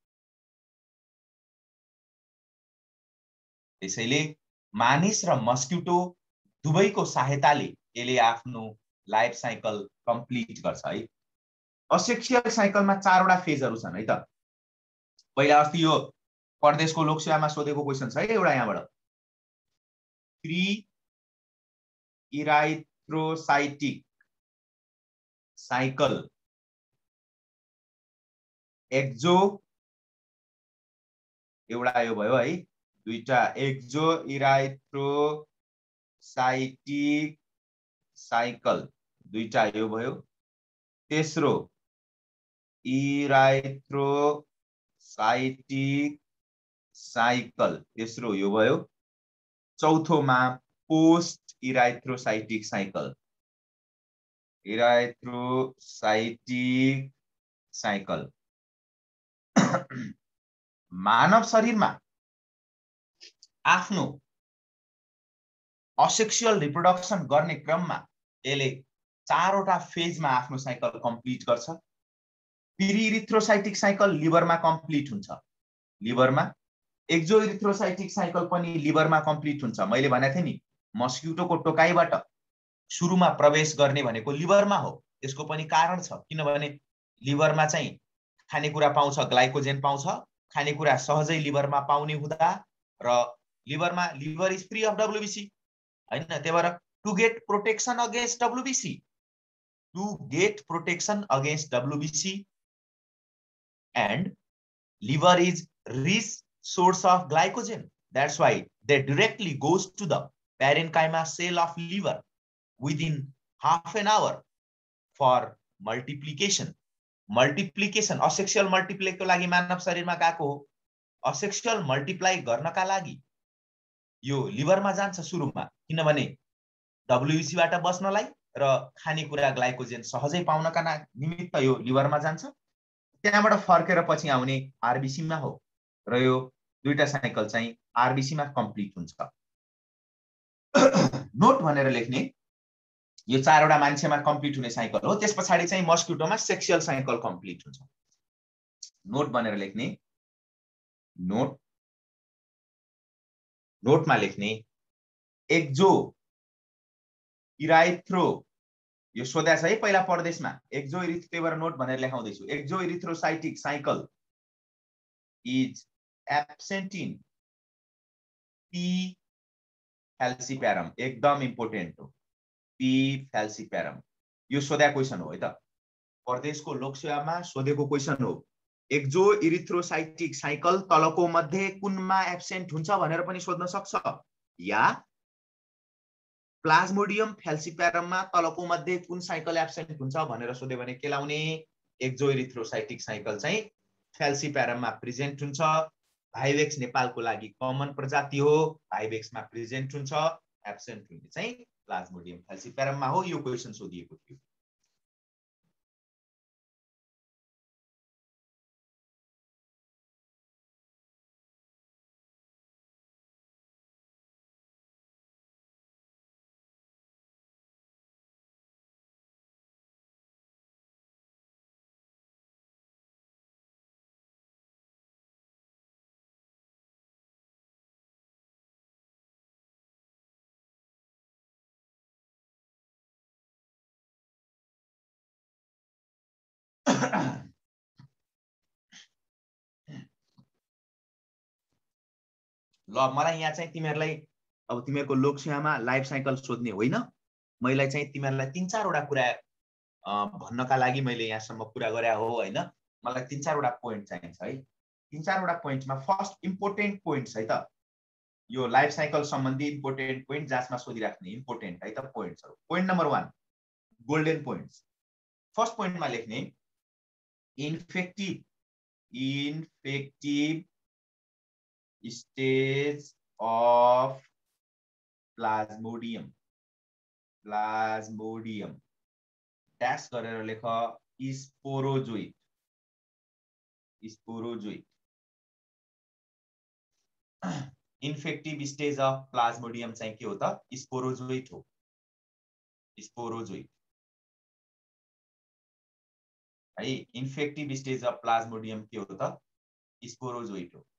त्यसैले मानिस र मस्क्युटो दुवैको सहायताले यसले आफ्नो लाइफ साइकल कम्प्लिट गर्छ है। असेक्सुअल साइकलमा 4वटा फेजहरू छन् है त। पहिला अस्ति यो परदेशको लोकसेवामा सोधेको क्वेसन छ है एउटा यहाँबाट, प्री इराइथ्रोसाइटिक साइकल एक्जो, एउटा यो भयो है, दुईटा एक्जो इराइथ्रोसाइटिक साइकल दुईटा यो भयो। तेस्रो इराइथ्रोसाइटिक साइकल, तेस्रो यो भयो। चौथोमा post erythrocytic cycle, erythrocytic cycle. मानव शरीरमा आफ्नो असेक्सुअल रिप्रोडक्सन गर्ने क्रममा यसले 4वटा फेजमा आफ्नो साइकल कम्प्लिट गर्छ। प्री इरिथ्रोसाइटिक साइकल लिभरमा कम्प्लिट हुन्छ, लिभरमा। एक्जो इरिथ्रोसाइटिक साइकल पनि लिभरमा कम्प्लिट हुन्छ। मैले भनेको थिएँ नि, मस्क्युटोको टोकाइबाट सुरुमा प्रवेश गर्ने भनेको लिभरमा हो। यसको पनि कारण छ, किनभने लिभरमा चाहिँ खानेकुरा पाउँछ, ग्लाइकोजेन पाउँछ। खानेकुरा सहजै लिभरमा पाउने हुँदा र लिभरमा, liver is free of WBC हैन, त्यही भएर to get protection against WBC, to get protection against WBC and liver is rich source of glycogen. That's why they directly goes to the parenchyma cell of liver within half an hour for multiplication. Multiplication, asexual multiply को लागि मानव शरीरमा गएको हो। asexual multiply गर्नका लागि यो लिभरमा जान्छ सुरुमा, किनभने डब्ल्युबिसी बाट बस्नलाई र खानेकुरा ग्लाइकोजेन सहजै पाउनका निमित्त यो लिभरमा जान्छ। त्यहाँबाट फर्केर पछि आउने आरबिसीमा हो र यो दुईटा साइकल चाहिँ आरबिसीमा कम्प्लिट हुन्छ। नोट भनेर लेख्ने, यो 4वटा मान्छेमा कम्प्लिट हुने साइकल हो। त्यस पछाडि चाहिँ मस्क्युटोमा सेक्सुअल साइकल कम्प्लिट हुन्छ। नोट भनेर लेख्ने, नोटमा लेख्ने एक्जो इराइथ्रो यो सोध्या छ है पहिला परदेशमा एक्जो इरिथ्रोपेबर नोट भनेर लेखाउँदैछु। Exo erythrocytic cycle is absent in P falciparum, एकदम इम्पोर्टेन्ट हो पी फ्याल्सिप्यारम। यो सोध्या क्वेसन हो है त, परदेशको लोकसेवामा सोधेको क्वेसन हो। एक्जो इरिथ्रोसाइटिक साइकल तलको मध्ये कुनमा एब्सेन्ट हुन्छ भनेर पनि सोध्न सक्छ, या प्लाज्मोडियम फ्याल्सिप्यारममा तलको मध्ये कुन साइकल एब्सेन्ट हुन्छ भनेर सोध्यो भने के लाउने, एक्जो इरिथ्रोसाइटिक साइकल चाहिँ फ्याल्सिप्यारममा प्रेजेन्ट हुन्छ। भाइवेक्स नेपालको लागि कमन प्रजाति हो, भाइवेक्समा प्रेजेन्ट हुन्छ, एब्सेन्ट हुने चाहिँ प्लाज्मोडियम फ्याल्सिप्यारममा हो। यो क्वेसन सोधिएको थियो। ल मलाई यहाँ चाहिँ तिमीहरूलाई अब तिमीहरूको लोकसेवामा लाइफ साइकल सोध्ने होइन, मैले चाहिँ तिमीहरूलाई 3-4 वटा कुरा भन्नका लागि मैले यहाँसम्म कुरा गरे हो होइन। मलाई 3-4 वटा पोइन्ट चाहिन्छ है। 3-4 वटा पोइन्टमा फर्स्ट इम्पोर्टेन्ट पोइन्ट्स है त, यो लाइफ साइकल सम्बन्धी इम्पोर्टेन्ट पोइन्ट जाँचमा सोधिराख्ने इम्पोर्टेन्ट है त पोइन्ट्सहरू। Point number 1 golden points. First पोइन्टमा लेख्ने infective stage of plasmodium dash गरेर लेख sporozoite. Infective stage of plasmodium चाहिँ के हो त, स्पोरोजोइट हो। स्पोरोजोइट है, इन्फेक्टिभ स्टेज अफ प्लाज्मोडियम के हो त, स्पोरोजोइट हो।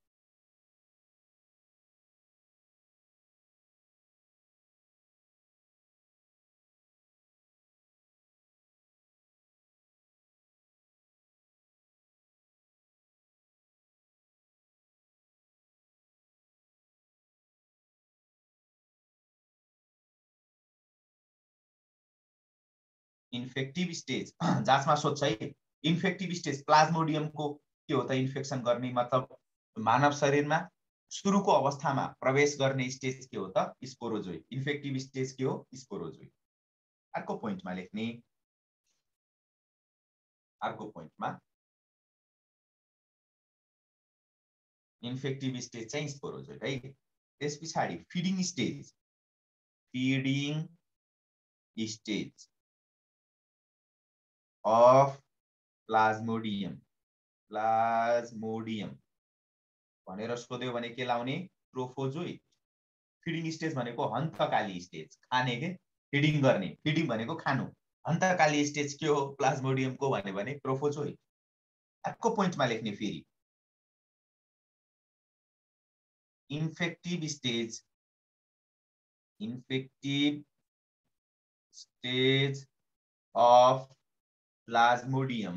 इन्फेक्टिभ स्टेज जाँचमा सोध्छ है। इन्फेक्टिभ स्टेज प्लाज्मोडियमको के हो त, इन्फेक्सन गर्ने मतलब मानव शरीरमा सुरुको अवस्थामा प्रवेश गर्ने स्टेज के हो त, स्पोरोजोइट। इन्फेक्टिभ स्टेज के हो, स्पोरोजोइट। अर्को पोइन्टमा लेख्ने, अर्को पोइन्टमा इन्फेक्टिभ स्टेज चाहिँ स्पोरोजोइट है। त्यस पछाडि फिडिङ स्टेज अफ प्लाज्मोडियम भनेर सोध्यो भने के लाउने, ट्रोफोजोइट। फिडिङ स्टेज भनेको हन्तकाली स्टेज, खाने के फिडिङ गर्ने, फिडिङ भनेको खानु। हन्तकाली स्टेज के हो प्लाज्मोडियमको भने ट्रोफोजोइट। अर्को पोइन्टमा लेख्ने फेरि infective stage of plasmodium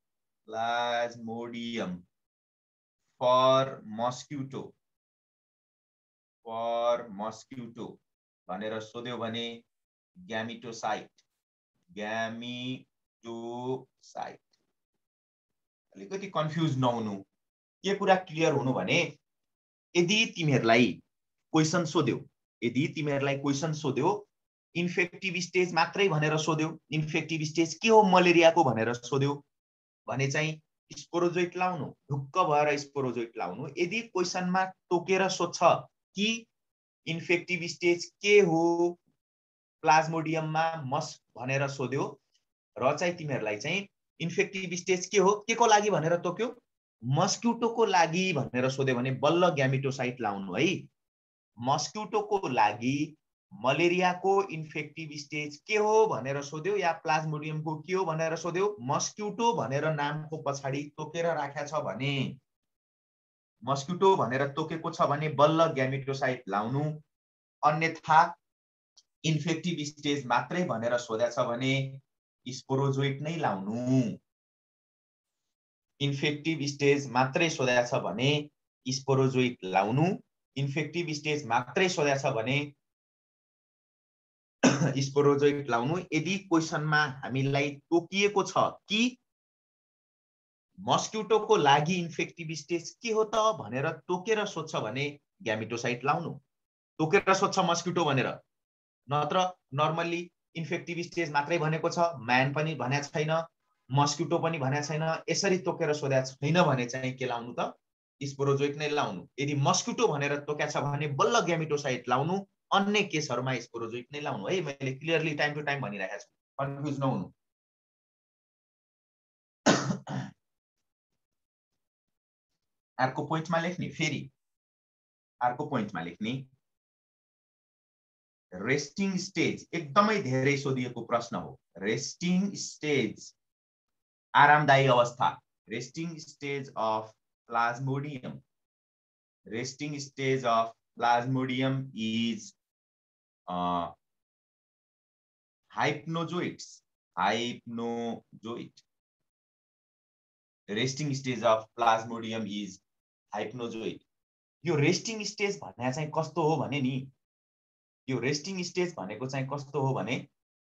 for mosquito भनेर सोध्यो भने ग्यामिटोसाइट। अलिकति कन्फ्युज नहुनु, के कुरा क्लियर हुनु भने यदि तिमीहरूलाई क्वेसन सोध्यो इन्फेक्टिभ स्टेज मात्रै भनेर सोध्यो, इन्फेक्टिभ स्टेज के हो मलेरियाको भनेर सोध्यो भने चाहिँ स्पोरोजोइट लाउनु, ढुक्क भएर स्पोरोजोइट लाउनु। यदि क्वेसनमा तोकेर सोध्छ कि इन्फेक्टिभ स्टेज के हो प्लाज्मोडियममा भनेर सोध्यो र चाहिँ तिमीहरूलाई चाहिँ इन्फेक्टिभ स्टेज के हो, के को लागि भनेर तोक्यो, मस्क्युटोको लागि भनेर सोध्यो भने बल्ल ग्यामिटोसाइट लाउनु है। मस्क्युटोको लागि मलेरियाको इन्फेक्टिभ स्टेज के हो भनेर सोध्यो या प्लाज्मोडियमको के हो भनेर सोध्यो, मस्क्युटो भनेर नामको पछाडि तोकेर राखेको छ भने, मस्क्युटो भनेर तोकेको छ भने बल्ल ग्यामिटोसाइट लाउनु। अन्यथा इन्फेक्टिभ स्टेज मात्रै भनेर सोधेछ भने स्पोरोजोइट नै लाउनु। इन्फेक्टिभ स्टेज मात्रै सोधेछ भने स्पोरोजोइट लाउनु। इन्फेक्टिभ स्टेज मात्रै सोधेछ भने स्पोरोजोइट लाउनु। यदि क्वेशनमा हामीलाई तोकिएको छ कि मस्क्युटोको लागि इन्फेक्टिभ स्टेज के हो त भनेर तोकेर सोध्छ भने ग्यामेटोसाइट लाउनु। तोकेर सोध्छ मस्क्युटो भनेर, नत्र नर्मली इन्फेक्टिभ स्टेज मात्रै भनेको छ, म्यान पनि भनेको छैन, मस्क्युटो पनि भनेको छैन, यसरी तोकेर सोधेको छैन भने चाहिँ के लाउनु त? स्पोरोजोइट नै लाउनु। यदि मस्क्युटो भनेर तोकेको छ भने बल्ल ग्यामेटोसाइट लाउनु, अन्य केसहरुमा स्पोरोजोइट नै लाउनु है। मैले क्लियरली टाइम टु टाइम भनिरहेको छु, कन्फ्युज नहुनु। अर्को पोइन्टमा लेख्ने, फेरि अर्को पोइन्टमा लेख्ने, रेस्टिङ स्टेज एकदमै धेरै सोधिएको प्रश्न हो। रेस्टिङ स्टेज आरामदायी अवस्था, resting stage of plasmodium, resting stage of plasmodium is hypnozoites, hypnozoite. Resting stage of plasmodium is hypnozoite. यो रेस्टिङ स्टेज भन्ने चाहिँ कस्तो हो भने नि, यो रेस्टिङ स्टेज भनेको चाहिँ कस्तो हो भने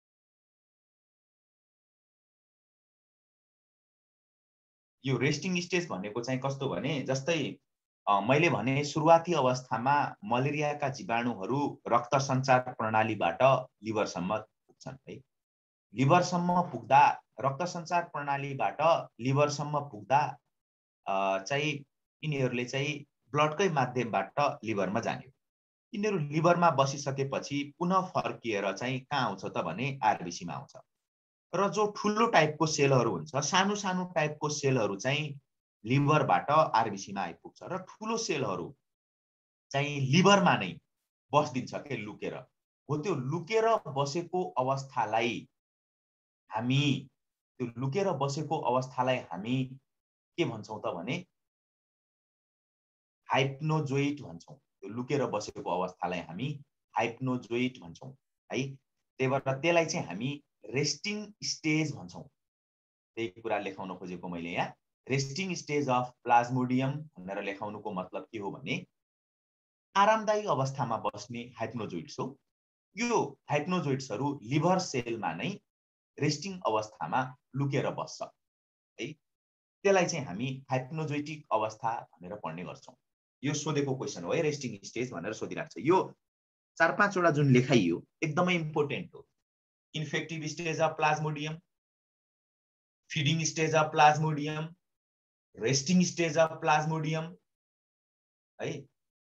यो रेस्टिङ स्टेज भनेको चाहिँ कस्तो भने जस्तै मैले भने सुरुवाती अवस्थामा मलेरियाका जीवाणुहरू रक्त सञ्चार प्रणालीबाट लिभरसम्म पुग्छन् है। लिभरसम्म पुग्दा रक्त सञ्चार प्रणालीबाट लिभरसम्म पुग्दा चाहिँ यिनीहरूले चाहिँ ब्लडकै माध्यमबाट लिभरमा जाने। यिनीहरू लिभरमा बसिसकेपछि पुनः फर्किएर चाहिँ कहाँ आउँछ त भने आरबिसीमा आउँछ। र जो ठुलो टाइपको सेलहरू हुन्छ, सानो सानो टाइपको सेलहरू चाहिँ लिभरबाट आरबिसीमा आइपुग्छ र ठुलो सेलहरू चाहिँ लिभरमा नै बस्दिन्छ के लुकेर। हो त्यो लुकेर बसेको अवस्थालाई हामी के भन्छौं त भने हाइप्नोजोइट भन्छौं। त्यो लुकेर बसेको अवस्थालाई हामी हाइप्नोजोइट भन्छौं है। त्यही भएर त्यसलाई चाहिँ हामी रेस्टिङ स्टेज भन्छौं। त्यही कुरा लेखाउन खोजेको मैले यहाँ। रेस्टिङ स्टेज अफ प्लाज्मोडियम भनेर लेखाउनुको मतलब के हो भने आरामदायी अवस्थामा बस्ने हाइप्नोजोइट्स हो। यो हाइप्नोजोइट्सहरू लिभर सेलमा नै रेस्टिङ अवस्थामा लुकेर बस्छ है। त्यसलाई चाहिँ हामी हाइप्नोजोइटिक अवस्था भनेर पढ्ने गर्छौं। यो सोधेको क्वेशन हो है, रेस्टिङ स्टेज भनेर सोधिरहेको छ। यो 4-5 वटा जुन लेखाइयो एकदमै इम्पोर्टेन्ट हो। Infective stage of plasmodium, feeding stage of plasmodium, resting stage of plasmodium है।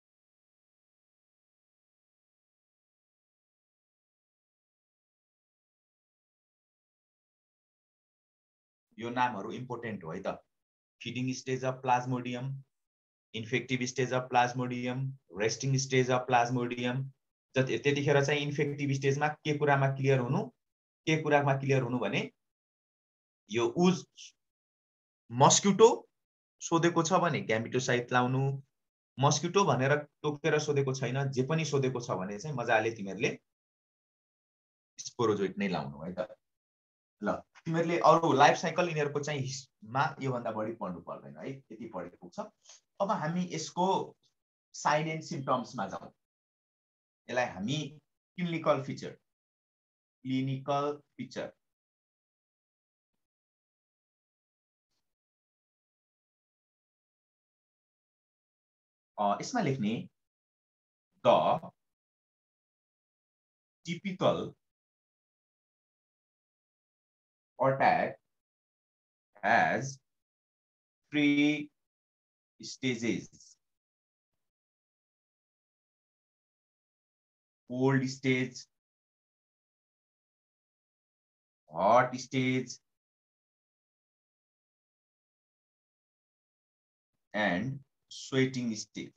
यो नामहरु इम्पोर्टेन्ट हो है त। Feeding stage of plasmodium, infective stage of plasmodium, resting stage of plasmodium. त्यतिखेर चाहिँ इन्फेक्टिभ स्टेजमा के कुरामा क्लियर हुनु भने यो उज मस्क्युटो सोधेको छ भने ग्यामेटोसाइट लाउनु। मस्क्युटो भनेर तोकेर सोधेको छैन, जे पनि सोधेको छ भने चाहिँ मजाले तिमीहरूले स्पोरोजोइट नै लाउनु है त। ल तिमीहरूले अरु लाइफ साइकल यिनीहरूको चाहिँ मा योभन्दा बढी पढ्नु पर्दैन है, यति पढे पुग्छ। अब हामी यसको साइन एन्ड सिम्पटम्समा जाउँ। यसलाई हामी क्लिनिकल फिचर यसमा लेख्ने the typical attack has 3 stages: cold stage, hot stage, and sweating stage.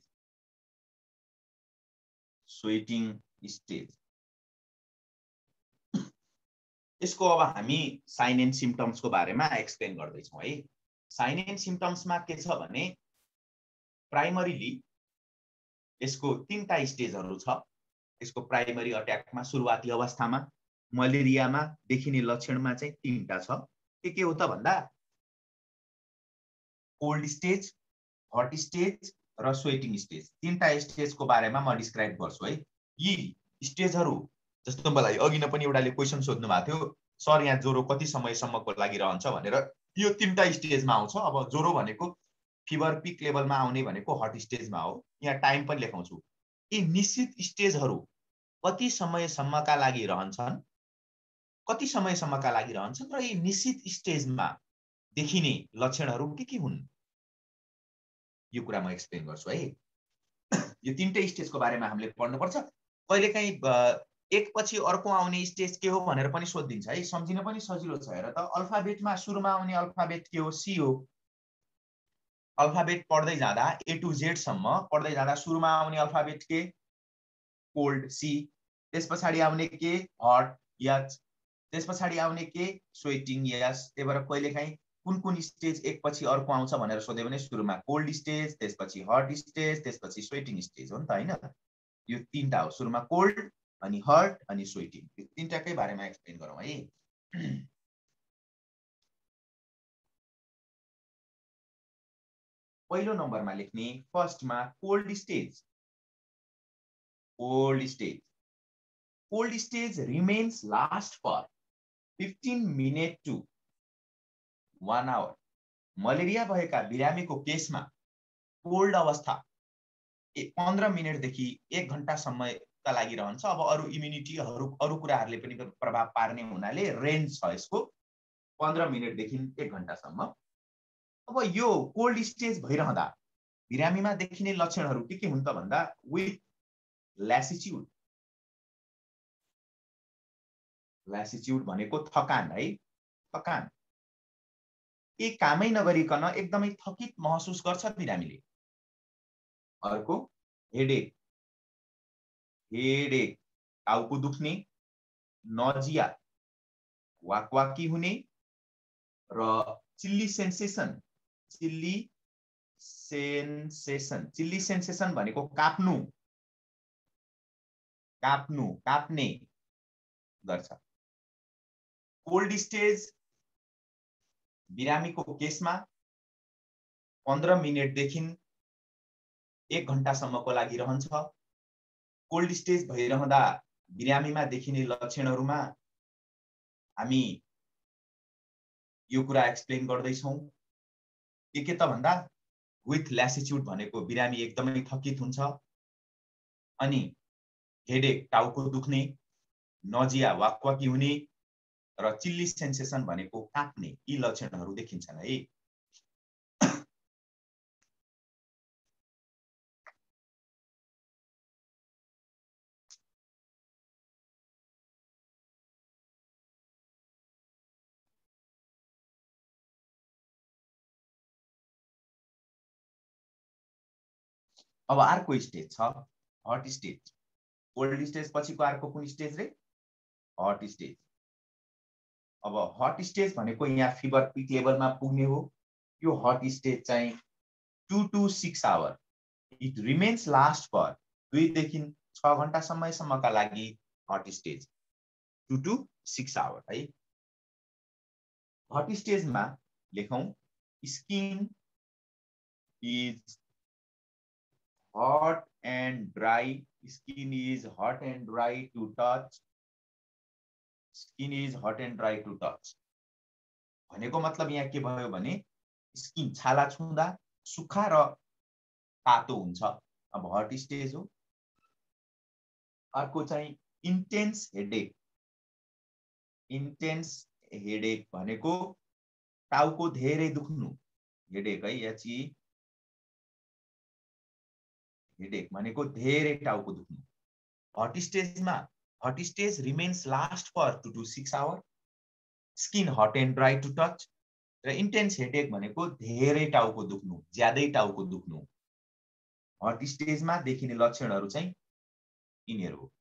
यसको अब हामी साइन एन्ड सिम्पटम्सको बारेमा एक्सप्लेन गर्दै छौं है। साइन एन्ड सिम्पटम्समा के छ भने प्राइमरीली यसको 3टा स्टेजहरु छ। यसको प्राइमरी अट्याकमा सुरुवाती अवस्थामा मलेरियामा देखिने लक्षणमा चाहिँ तीनटा छ। के हो त भन्दा कोल्ड स्टेज, हट स्टेज र स्वेटिङ स्टेज। तीनटा स्टेजको बारेमा म डिस्क्राइब गर्छु है। यी स्टेजहरू जस्तो मलाई अघि नै पनि एउटाले क्वेसन सोध्नु भएको थियो, सर यहाँ ज्वरो कति समयसम्मको लागि रहन्छ भनेर। यो तीनटा स्टेजमा आउँछ। अब ज्वरो भनेको फिभर पिक लेभलमा आउने भनेको हट स्टेजमा हो। यहाँ टाइम पनि लेखाउँछु। यी निश्चित स्टेजहरू कति समयसम्मका लागि रहन्छन्, कति समयसम्मका लागि रहन्छन् र यी निश्चित स्टेजमा देखिने लक्षणहरू के हुन्, यो कुरा म एक्सप्लेन गर्छु है। यो तीनटै स्टेजको बारेमा हामीले पढ्नुपर्छ। कहिलेकाहीँ एकपछि अर्को आउने स्टेज के हो भनेर पनि सोधिदिन्छ है, सम्झिन पनि सजिलो छ। हेर त, अल्फाबेटमा सुरुमा आउने अल्फाबेट के हो? सी हो। अल्फाबेट पढ्दै जाँदा ए टु जेड सम्म पढ्दै जाँदा सुरुमा आउने अल्फाबेट के? Cold, C. त्यस पछाडि आउने के? Hot, H. त्यस पछाडि आउने के? Sweating, S. त्यही भएर कहिलेकाहीँ कुन स्टेज एकपछि अर्को आउँछ भनेर सोध्यो भने सुरुमा कोल्ड स्टेज, त्यसपछि हट स्टेज, त्यसपछि स्वेटिङ स्टेज हो नि त, हैन? यो तीनटा हो, सुरुमा कोल्ड अनि हट अनि स्वेटिङ। यो तीनटाकै बारेमा एक्सप्लेन गरौँ है। पहिलो नम्बरमा लेख्ने first cold stage. Cold stage, cold stage remains last for 15 minute to 1 hour. Malaria भएका बिरामीको केसमा कोल्ड अवस्था 15 मिनटदेखि 1 घण्टासम्मका लागि रहन्छ। अब अरू इम्युनिटीहरू अरू कुराहरूले पनि प्रभाव पार्ने हुनाले रेन्ज छ यसको 15 मिनटदेखि 1 घण्टासम्म। अब यो कोल्ड स्टेज भइरहँदा बिरामीमा देखिने लक्षणहरू के हुन् त भन्दा विथ ल्यासिच्युड। ल्यासिच्युड भनेको थकान है, थकान। के कामै नगरिकन एकदमै थकित महसुस गर्छ बिरामीले। अर्को हेडेक, हेडेक, टाउको दुख्ने, नजिया, वाकवाकी हुने र chilly sensation. Chilly sensation, chilly sensation भनेको काप्नु, काप्नु, काप्ने गर्छ। कोल्ड स्टेज बिरामीको केसमा 15 मिनटदेखि 1 घण्टासम्मको लागि रहन्छ। कोल्ड स्टेज भइरहँदा बिरामीमा देखिने लक्षणहरूमा हामी यो कुरा एक्सप्लेन गर्दैछौँ। के त भन्दा विथ ल्यासिच्युड भनेको बिरामी एकदमै थकित हुन्छ, अनि हेडेक, टाउको दुख्ने, नजिया, वाकवाकी हुने र चिल्ली सेन्सेसन भनेको काप्ने, यी लक्षणहरू देखिन्छन् है। अब अर्को स्टेज छ हट स्टेज। कोल्ड स्टेज पछिको अर्को कुन स्टेज रे? Hot stage. अब हट स्टेज भनेको यहाँ फिभर पिक लेभलमा पुग्ने हो। यो हट स्टेज चाहिँ 2 to 6 hour. It remains last for 2 देखि 6 घण्टा समयसम्मका लागि हट स्टेज 2 to 6 आवर है। हट स्टेजमा लेखौं skin is hot and dry. Skin is hot and dry to touch. Skin is hot and dry to touch. भनेको मतलब यहाँ के भयो भने स्किन, छाला छुँदा सुक्खा र तातो हुन्छ। अब हट स्टेज हो। अर्को चाहिँ इन्टेन्स हेडेक। इन्टेन्स हेडेक भनेको टाउको धेरै दुख्नु, हेडेक है, एचई। हेडेक भनेको धेरै टाउको दुख्नु। हट स्टेजमा hot stage remains last for 2 to 6 hour. Skin hot and dry to touch र इन्टेन्स हेडेक भनेको धेरै टाउको दुख्नु, ज्यादै टाउको दुख्नु। हट स्टेजमा देखिने लक्षणहरू चाहिँ यिनीहरू हो।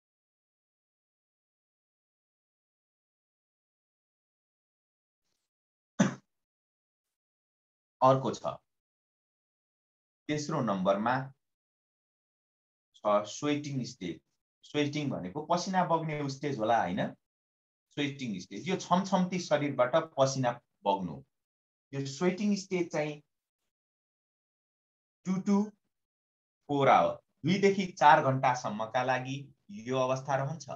अर्को छ तेस्रो नम्बरमा छ स्वेटिङ स्टेज। स्वेटिङ भनेको पसिना बग्ने स्टेज होला हैन, स्वेटिङ स्टेज। यो छमछम्ती शरीरबाट पसिना बग्नु, यो स्वेटिङ स्टेज चाहिँ 2 to 4 आवर, 2 देखि 4 घण्टासम्मका लागि यो अवस्था रहन्छ।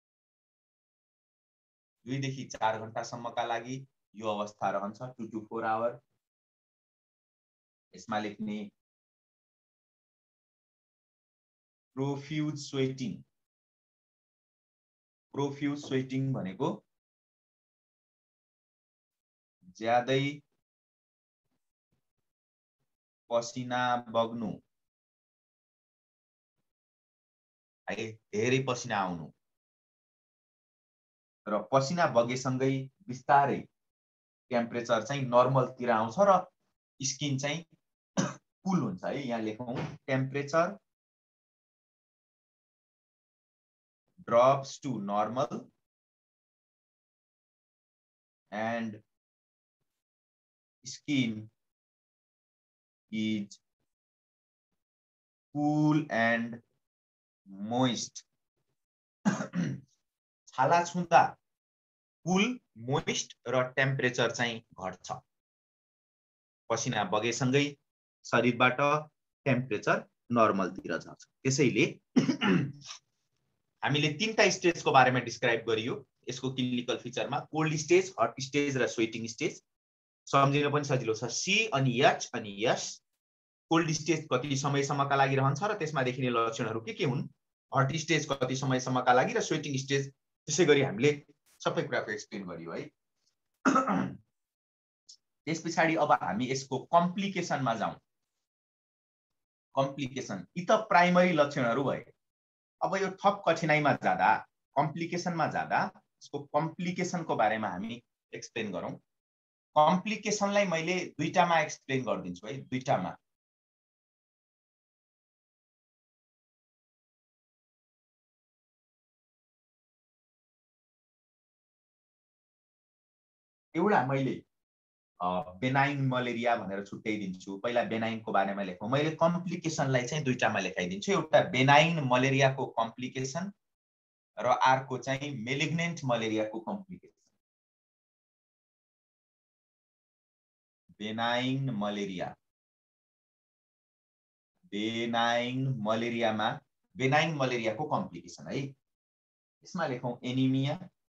2 देखि 4 घण्टासम्मका लागि यो अवस्था रहन्छ, 2 to 4 आवर। यसमा लेख्ने प्रोफ्युज स्वेटिङ, प्रोफ्युज स्वेटिङ भनेको ज्यादै पसिना बग्नु है, धेरै पसिना आउनु र पसिना बगेसँगै बिस्तारै टेम्परेचर चाहिँ नर्मलतिर आउँछ र स्किन चाहिँ कुल हुन्छ है। यहाँ लेखौं temperature drops to normal and skin is cool and moist। छाला छुँदा कुल, मोइस्ट र टेम्परेचर चाहिँ घट्छ। पसिना बगेसँगै शरीरबाट टेम्परेचर नर्मलतिर जान्छ। त्यसैले हामीले 3टा स्टेजको बारेमा डिस्क्राइब गरियो यसको क्लिनिकल फिचरमा, कोल्ड स्टेज, हट स्टेज र स्वेटिङ स्टेज। सम्झिन पनि सजिलो छ। सी अनि एच अनि एस। कोल्ड स्टेज कति समयसम्मका लागि रहन्छ र त्यसमा देखिने लक्षणहरू के हुन्, हट स्टेज कति समयसम्मका लागि र स्वेटिङ स्टेज। त्यसैगरी हामीले सबै कुराको एक्सप्लेन गरियो है। त्यसपछि अब हामी यसको कम्प्लिकेसनमा जाउँ। कम्प्लिकेसन, यी त प्राइमरी लक्षणहरू भए। अब यो थप कठिनाइमा जाँदा, कम्प्लिकेसनमा जाँदा यसको कम्प्लिकेसनको बारेमा हामी एक्सप्लेन गरौँ। कम्प्लिकेसनलाई मैले 2टामा एक्सप्लेन गरिदिन्छु है, 2टामा। एउटा मैले बेनाइन मलेरिया भनेर छुट्याइदिन्छु। पहिला बेनाइनको बारेमा लेखौँ। मैले कम्प्लिकेसनलाई चाहिँ 2टामा लेखाइदिन्छु। एउटा बेनाइन मलेरियाको कम्प्लिकेसन र अर्को चाहिँ मेलिग्नेन्ट मलेरियाको कम्प्लिकेसन। बेनाइन मलेरिया, बेनाइन मलेरियामा बेनाइन मलेरियाको कम्प्लिकेसन है। यसमा लेखौँ एनिमिया,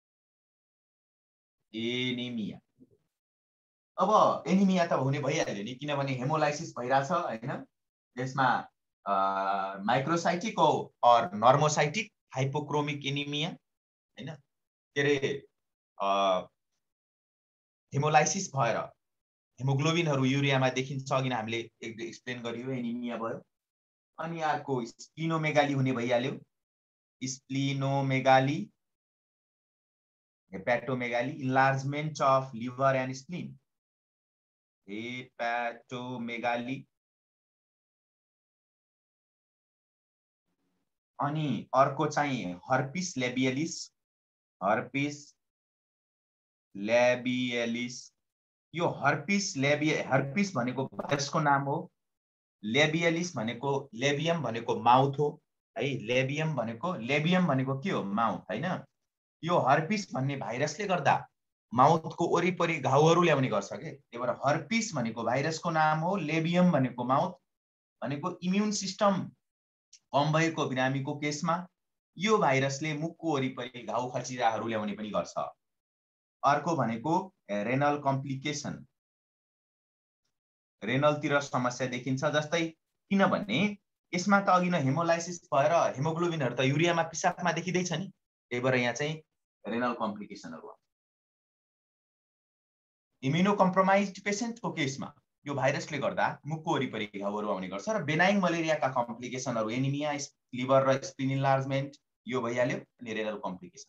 एनिमिया। अब एनिमिया त हुने भइहाल्यो नि, किनभने हेमोलाइसिस भइराछ हैन। यसमा माइक्रोसाइटिक और नर्मोसाइटिक हाइपोक्रोमिक एनिमिया हैन, के रे हेमोलाइसिस भएर हेमोग्लोबिनहरु युरियामा देखिन्छ। अघि हामीले एक्सप्लेन गरियो, एनिमिया भयो। अनि अर्को स्प्लिनोमेगाली हुने भइहाल्यो, splenomegaly, hepatomegaly, enlargement of liver and spleen, hepatomegaly. अनि अर्को चाहिँ हर्पिस लेबियलिस, हर्पिस लेबियलिस। यो हर्पिस भनेको भाइरसको नाम हो। लेबियलिस भनेको, लेबियम भनेको माउथ हो है। लेबियम भनेको के हो, माउथ हैन। यो हर्पिस भन्ने भाइरसले गर्दा माउथको वरिपरि घाउहरू ल्याउने गर्छ के। त्यही भएर हर्पिस भनेको भाइरसको नाम हो, लेबियम भनेको माउथ भनेको इम्युन सिस्टम कम भएको बिरामीको केसमा यो भाइरसले मुखको वरिपरि घाउ खचिराहरू ल्याउने पनि गर्छ। अर्को भनेको रेनल कम्प्लिकेसन, रेनलतिर समस्या देखिन्छ। जस्तै किनभने यसमा त अघि नै हेमोलाइसिस भएर हेमोग्लोबिनहरु त युरियामा पिसाबमा देखिदैछ नि, त्यही भएर यहाँ चाहिँ रेनल कम्प्लिकेसनहरु। इम्युनो कम्प्रोमाइज्ड पेशेन्टको केसमा यो भाइरसले गर्दा मुखको वरिपरि घाउहरू आउने गर्छ। र बेनाइन मलेरियाका कम्प्लिकेसनहरु एनिमिया, लिभर र स्प्लिन इन्लार्जमेन्ट यो भइहाल्यो, अनि रेनल कम्प्लिकेसन।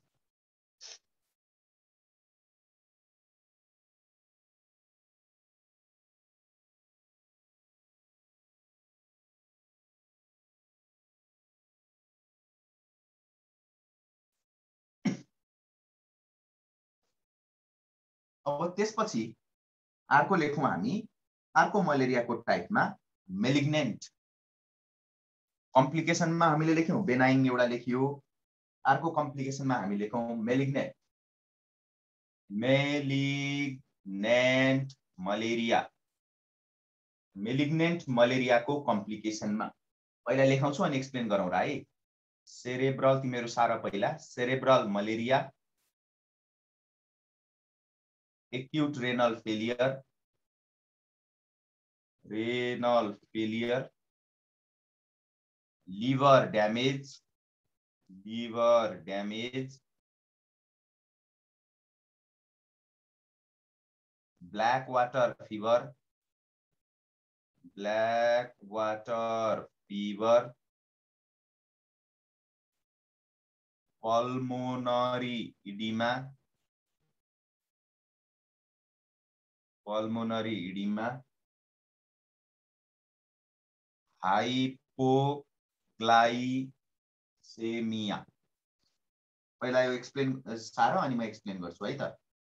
अब त्यसपछि अर्को लेखौं हामी, अर्को मलेरियाको टाइपमा मेलिग्नेन्ट। कम्प्लिकेसनमा हामीले लेख्यौं बेनाइन एउटा लेखियो, अर्को कम्प्लिकेसनमा हामी लेखौँ मेलिग्नेन्ट मलेरिया। मेलिग्नेन्ट मलेरियाको कम्प्लिकेसनमा पहिला लेखाउँछु अनि एक्सप्लेन गरौँ र है। सेरेब्रल, तिमीहरू सारा पहिला cerebral malaria, acute renal failure, liver damage, black water fever, pulmonary oedema, hypoglycaemia. पहिला यो एक्सप्लेन सारो अनि म एक्सप्लेन गर्छु है त।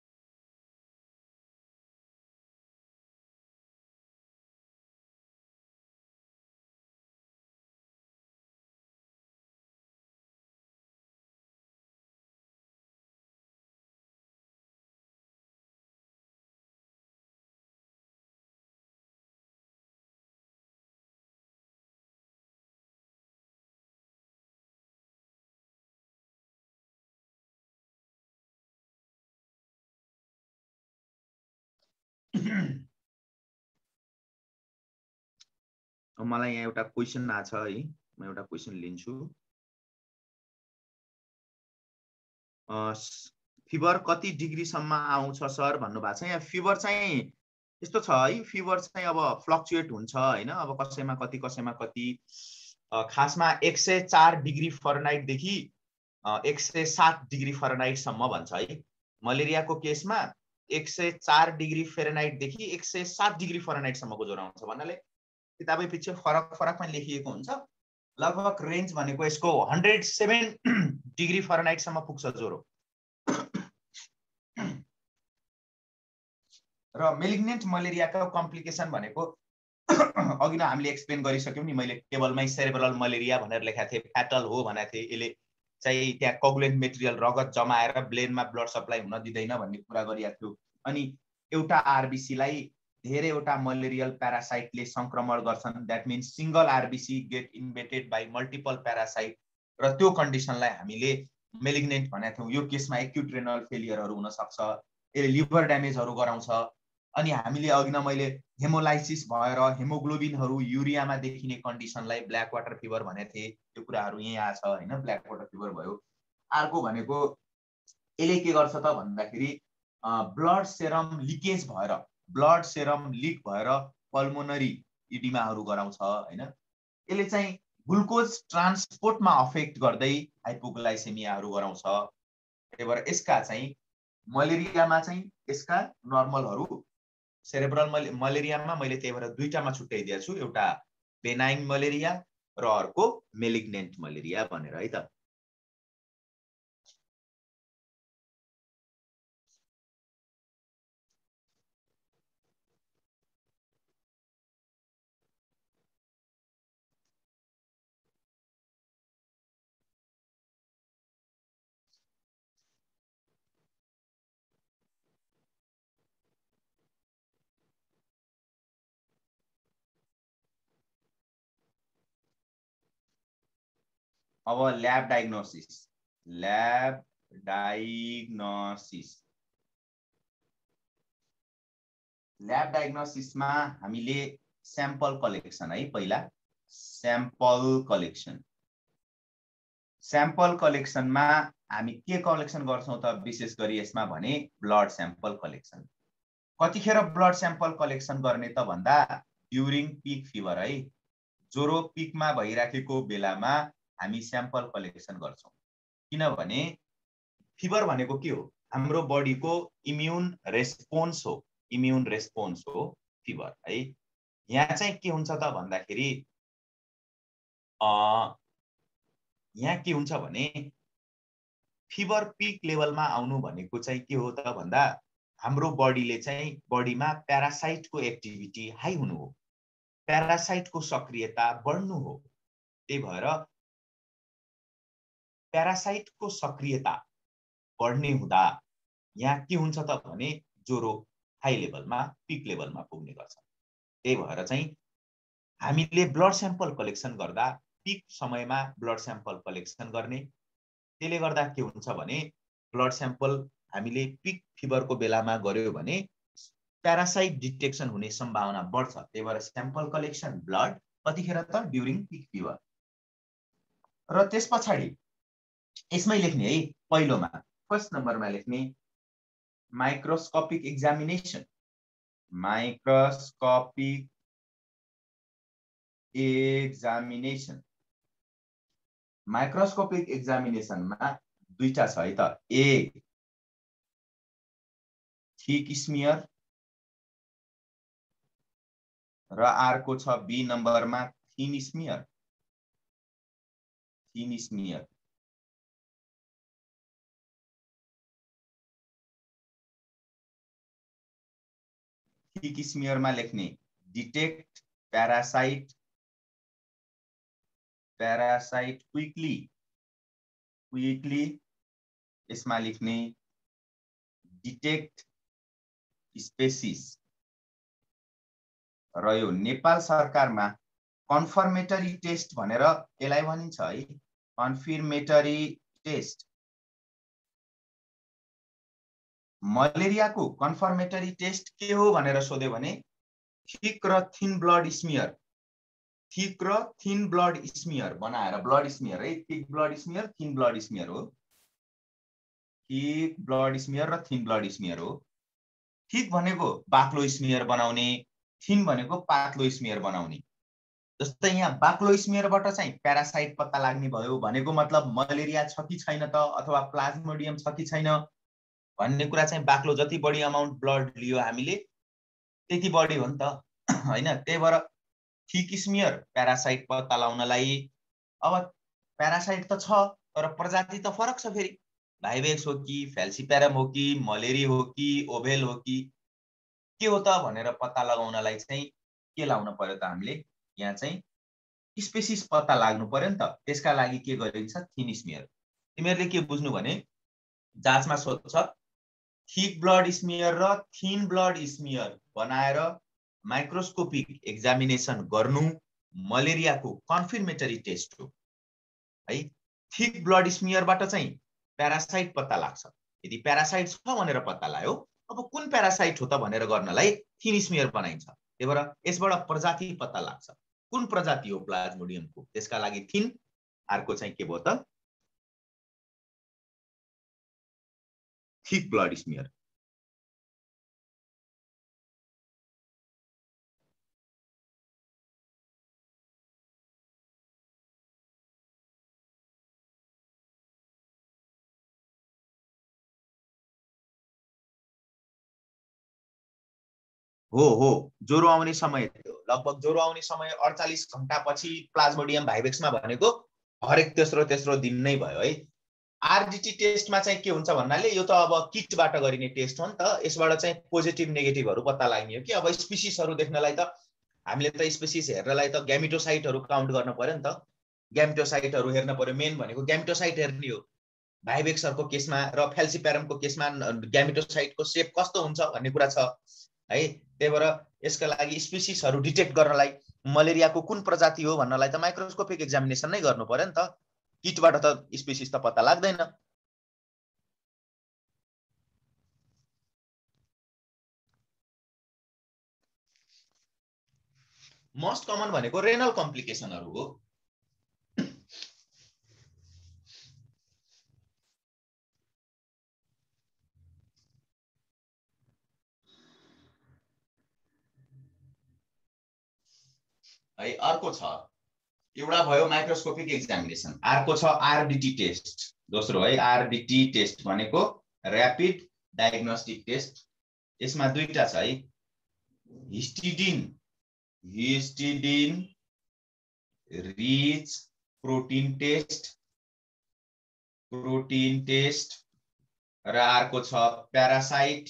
मलाई यहाँ एउटा क्वेशन आछ है, म एउटा क्वेशन लिन्छु। फिभर कति डिग्रीसम्म आउँछ सर भन्नु भएको छ। यहाँ फिभर चाहिँ यस्तो छ है, फिभर चाहिँ अब फ्लक्चुएट हुन्छ हैन, अब कसैमा कति कसैमा कति। खासमा 104 डिग्री फरेनहाइट देखि 107 डिग्री फरेनहाइट सम्म भन्छ है। मलेरियाको केसमा 104 डिग्री फेरेनहाइट देखि 107 डिग्री फरेनहाइट सम्मको ज्वरो आउँछ भन्नाले किताबै पछि फरकमा लेखिएको हुन्छ। लगभग रेन्ज भनेको यसको 107 डिग्री फरेनहाइट सम्म पुग्छ ज्वरो। र मेलिग्नेन्ट मलेरियाको कम्प्लिकेसन भनेको अघि नै हामीले एक्सप्लेन गरिसक्यौं नि, मैले टेबलमै सेरेब्रल मलेरिया भनेर लेखेको थिएँ, फ्याटल हो भनेको थिएँ। यसले चाहिँ त्यहाँ कोगुलेन्ट मेटेरियल रगत जमाएर ब्रेनमा ब्लड सप्लाई हुन दिँदैन भन्ने कुरा गरिएको थियो। अनि एउटा आरबिसीलाई धेरैवटा मलेरियल प्यारासाइटले संक्रमण गर्छन्। That means single RBC get invaded by multiple parasite, र त्यो कन्डिसनलाई हामीले मेलिग्नेन्ट भनेको थियौँ। यो केसमा एक्युट रेनल फेलियरहरू हुन सक्छ, यसले लिभर ड्यामेजहरू गराउँछ। अनि हामीले अघि न मैले हेमोलाइसिस भएर हेमोग्लोबिनहरू युरियामा देखिने कन्डिसनलाई ब्ल्याक वाटर फिभर भनेको थिएँ। त्यो कुराहरू यहाँ आछ हैन, ब्ल्याक वाटर फिभर भयो। अर्को भनेको यसले के गर्छ त भन्दाखेरि ब्लड सेरम लिकेज भएर, ब्लड सेरम लिक भएर पल्मोनरी इडिमाहरू गराउँछ हैन। यसले चाहिँ ग्लुकोज ट्रान्सपोर्टमा अफेक्ट गर्दै हाइपोग्लाइसेमियाहरू गराउँछ। त्यही भएर यसका चाहिँ मलेरियामा चाहिँ यसका नर्मलहरू, सेरेब्रल मलेरियामा मैले त्यही भएर दुईटामा छुट्याइदिएको छु, एउटा बेनाइन मलेरिया र अर्को मेलिग्नेन्ट मलेरिया भनेर है त। अब ल्याब डायग्नोसिसमा हामीले स्याम्पल कलेक्सन है। पहिला स्याम्पल कलेक्सनमा हामी के कलेक्सन गर्छौं त विशेष गरी यसमा भने ब्लड स्याम्पल कलेक्सन। कतिखेर ब्लड स्याम्पल कलेक्सन गर्ने त भन्दा ड्युरिङ पिक फिभर है, ज्वरो पिकमा भइराखेको बेलामा हामी स्याम्पल कलेक्सन गर्छौं। किनभने फिभर भनेको के हो, हाम्रो बडीको इम्युन रेस्पोन्स हो फिभर है। यहाँ चाहिँ के हुन्छ त भन्दाखेरि यहाँ के हुन्छ भने फिभर पिक लेभलमा आउनु भनेको चाहिँ के हो त भन्दा हाम्रो बडीले चाहिँ बडीमा प्यारासाइटको एक्टिभिटी हाई हुनु हो, प्यारासाइटको सक्रियता बढ्नु हो। त्यही भएर प्यारासाइटको सक्रियता बढ्ने हुँदा यहाँ के हुन्छ त भने ज्वरो हाई लेभलमा पिक लेभलमा पुग्ने गर्छ। त्यही भएर चाहिँ हामीले ब्लड स्याम्पल कलेक्सन गर्दा पिक समयमा ब्लड स्याम्पल कलेक्सन गर्ने। त्यसले गर्दा के हुन्छ भने ब्लड स्याम्पल हामीले पिक फिभरको बेलामा गर्यो भने प्यारासाइट डिटेक्सन हुने सम्भावना बढ्छ। त्यही भएर स्याम्पल कलेक्सन ब्लड कतिखेर त ड्युरिङ पिक फिभर। र त्यस पछाडि यसमै लेख्ने है, पहिलोमा फर्स्ट नम्बरमा लेख्ने microscopic examination. Microscopic examination, microscopic एक्जामिनेसनमा दुईटा छ है त, ए थिक स्मियर र अर्को छ बी नम्बरमा thin smear. Thin smear thick स्मियरमा लेख्ने डिटेक्ट प्यारासाइट क्विकली। यसमा लेख्ने डिटेक्ट स्पेसिस। र यो नेपाल सरकारमा कन्फर्मेटरी टेस्ट भनेर यसलाई भनिन्छ है, कन्फर्मेटरी टेस्ट। मलेरियाको कन्फर्मेटरी टेस्ट के हो भनेर सोध्यो भने थिक र थिन ब्लड स्मियर, थिक र थिन ब्लड स्मियर बनाएर, ब्लड स्मियर है, thick blood smear thin blood smear हो, थिक ब्लड स्मियर र थिन ब्लड स्मियर हो। थिक भनेको बाक्लो स्मियर बनाउने, थिन भनेको पातलो स्मियर बनाउने। जस्तै यहाँ बाक्लो स्मियरबाट चाहिँ प्यारासाइट पत्ता लाग्ने भयो भनेको मतलब मलेरिया छ कि छैन त, अथवा प्लाज्मोडियम छ कि छैन भन्ने कुरा चाहिँ बाक्लो जति बढी अमाउन्ट ब्लड लियो हामीले त्यति बढी हो नि त हैन। त्यही भएर थिक स्मियर प्यारासाइट पत्ता लगाउनलाई। अब प्यारासाइट त छ तर प्रजाति त फरक छ फेरि, भाइभेक्स हो कि फ्याल्सिप्यारम हो कि मलेरी हो कि ओभेल हो कि के हो त भनेर पत्ता लगाउनलाई चाहिँ के लाउन पर्यो त हामीले, यहाँ चाहिँ स्पेसिस पत्ता लाग्नु पर्यो नि त। त्यसका लागि के गरिन्छ, थिन स्मियर। तिमीहरूले के बुझ्नु भने जाँचमा सोध्छ थिक ब्लड स्मियर र थिन ब्लड स्मियर बनाएर माइक्रोस्कोपिक एक्जामिनेसन गर्नु मलेरियाको कन्फर्मेटरी टेस्ट हो है। थिक ब्लड स्मियरबाट चाहिँ प्यारासाइट पत्ता लाग्छ। यदि प्यारासाइट छ भनेर पत्ता लाग्यो, अब कुन प्यारासाइट हो त भनेर गर्नलाई थिन स्मियर बनाइन्छ। त्यही भएर यसबाट प्रजाति पत्ता लाग्छ, कुन प्रजाति हो प्लाज्मोडियमको, त्यसका लागि थिन। अर्को चाहिँ के भयो त थिक ब्लड स्मियर। हो ज्वरो आउने समय, लगभग ज्वरो आउने समय 48 घण्टापछि प्लाज्मोडियम भाइभेक्समा भनेको हरेक तेस्रो दिन नै भयो है। आरडिटी टेस्टमा चाहिँ के हुन्छ भन्नाले यो त अब किटबाट गरिने टेस्ट हो नि त, यसबाट चाहिँ पोजिटिभ नेगेटिभहरू पत्ता लाग्ने हो कि। अब स्पेसिसहरू देख्नलाई त हामीले त स्पेसिस हेर्नलाई त ग्यामिटोसाइटहरू काउन्ट गर्न पर्यो नि त, ग्यामिटोसाइटहरू हेर्न पर्यो। मेन भनेको ग्यामिटोसाइट हेर्ने हो भाइभेक्सहरूको केसमा, र फ्याल्सिप्यारमको केसमा ग्यामिटोसाइटको सेप कस्तो हुन्छ भन्ने कुरा छ है। त्यही भएर यसका लागि स्पेसिसहरू डिटेक्ट गर्नलाई मलेरियाको कुन प्रजाति हो भन्नलाई त माइक्रोस्कोपिक एक्जामिनेसन नै गर्नु पर्यो नि त, किटबाट त स्पेसिस त पत्ता लाग्दैन। मोस्ट कमन भनेको रेनल कम्प्लिकेसनहरू हो। है अर्को छ, एउटा भयो माइक्रोस्कोपिक एक्जामिनेसन, अर्को छ आरडिटी टेस्ट। दोस्रो है आरडिटी टेस्ट भनेको र्यापिड डायग्नोस्टिक टेस्ट। यसमा दुईटा छ है, हिस्टिडिन रिच प्रोटिन टेस्ट, र अर्को छ parasite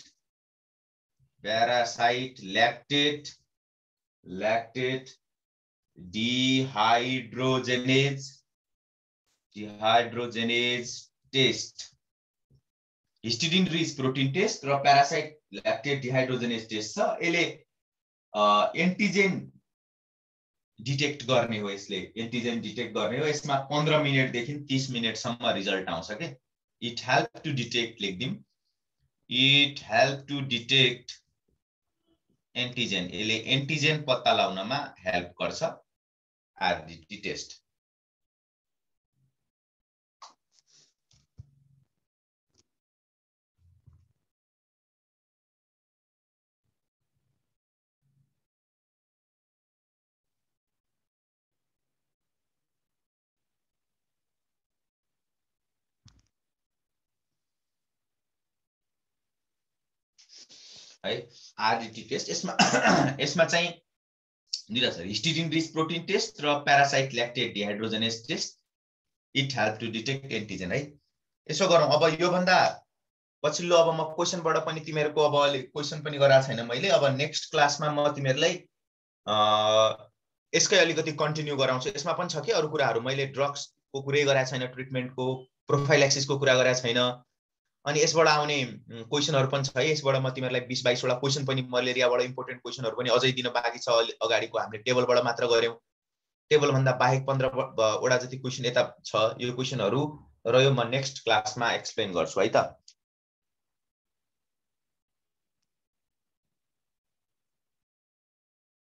lactate dehydrogenase dehydrogenase test, histidine rich protein test र प्यारासाइट ल्याक्टेट डिहाइड्रोजेनेज टेस्ट छ। यसले एन्टिजेन डिटेक्ट गर्ने हो, यसले एन्टिजेन डिटेक्ट गर्ने हो। यसमा 15 मिनेटदेखि 30 मिनेटसम्म रिजल्ट आउँछ के। इट हेल्प टु डिटेक्ट, लेख्दिम, it help to detect antigen, यसले एन्टिजेन पत्ता लगाउनमा हेल्प गर्छ आरडिटी टेस्ट। है आरडिटी टेस्ट। यसमा चाहिँ दुईटा छ, हिस्टिडिन रिच प्रोटिन टेस्ट र parasite lactate dehydrogenase test. It help to detect antigen है। यसो गरौँ, अब यो भन्दा पछिल्लो अब म क्वेशनबाट पनि तिमीहरुको अब अहिले क्वेशन पनि गराएको छैन मैले। अब नेक्स्ट क्लासमा म तिमीहरुलाई यसकै अलिकति कन्टिन्यू गराउँछु। यसमा पनि छ कि अरु कुराहरु, मैले ड्रग्सको कुरै गराएको छैन, ट्रिटमेन्टको प्रोफाइलेक्सिसको कुरा गराएको छैन। अनि यसबाट आउने क्वेशनहरु पनि छ है। यसबाट म तिमीहरुलाई 20-22 वटा क्वेशन पनि मलेरियाबाट इम्पोर्टेन्ट क्वेशनहरु पनि अझै दिन बाँकी छ। अगाडिको हामीले टेबलबाट मात्र गर्यौं, टेबल भन्दा बाहेक 15 वटा जति क्वेशन यता छ। यो क्वेशनहरु र यो म नेक्स्ट क्लासमा एक्सप्लेन गर्छु है त।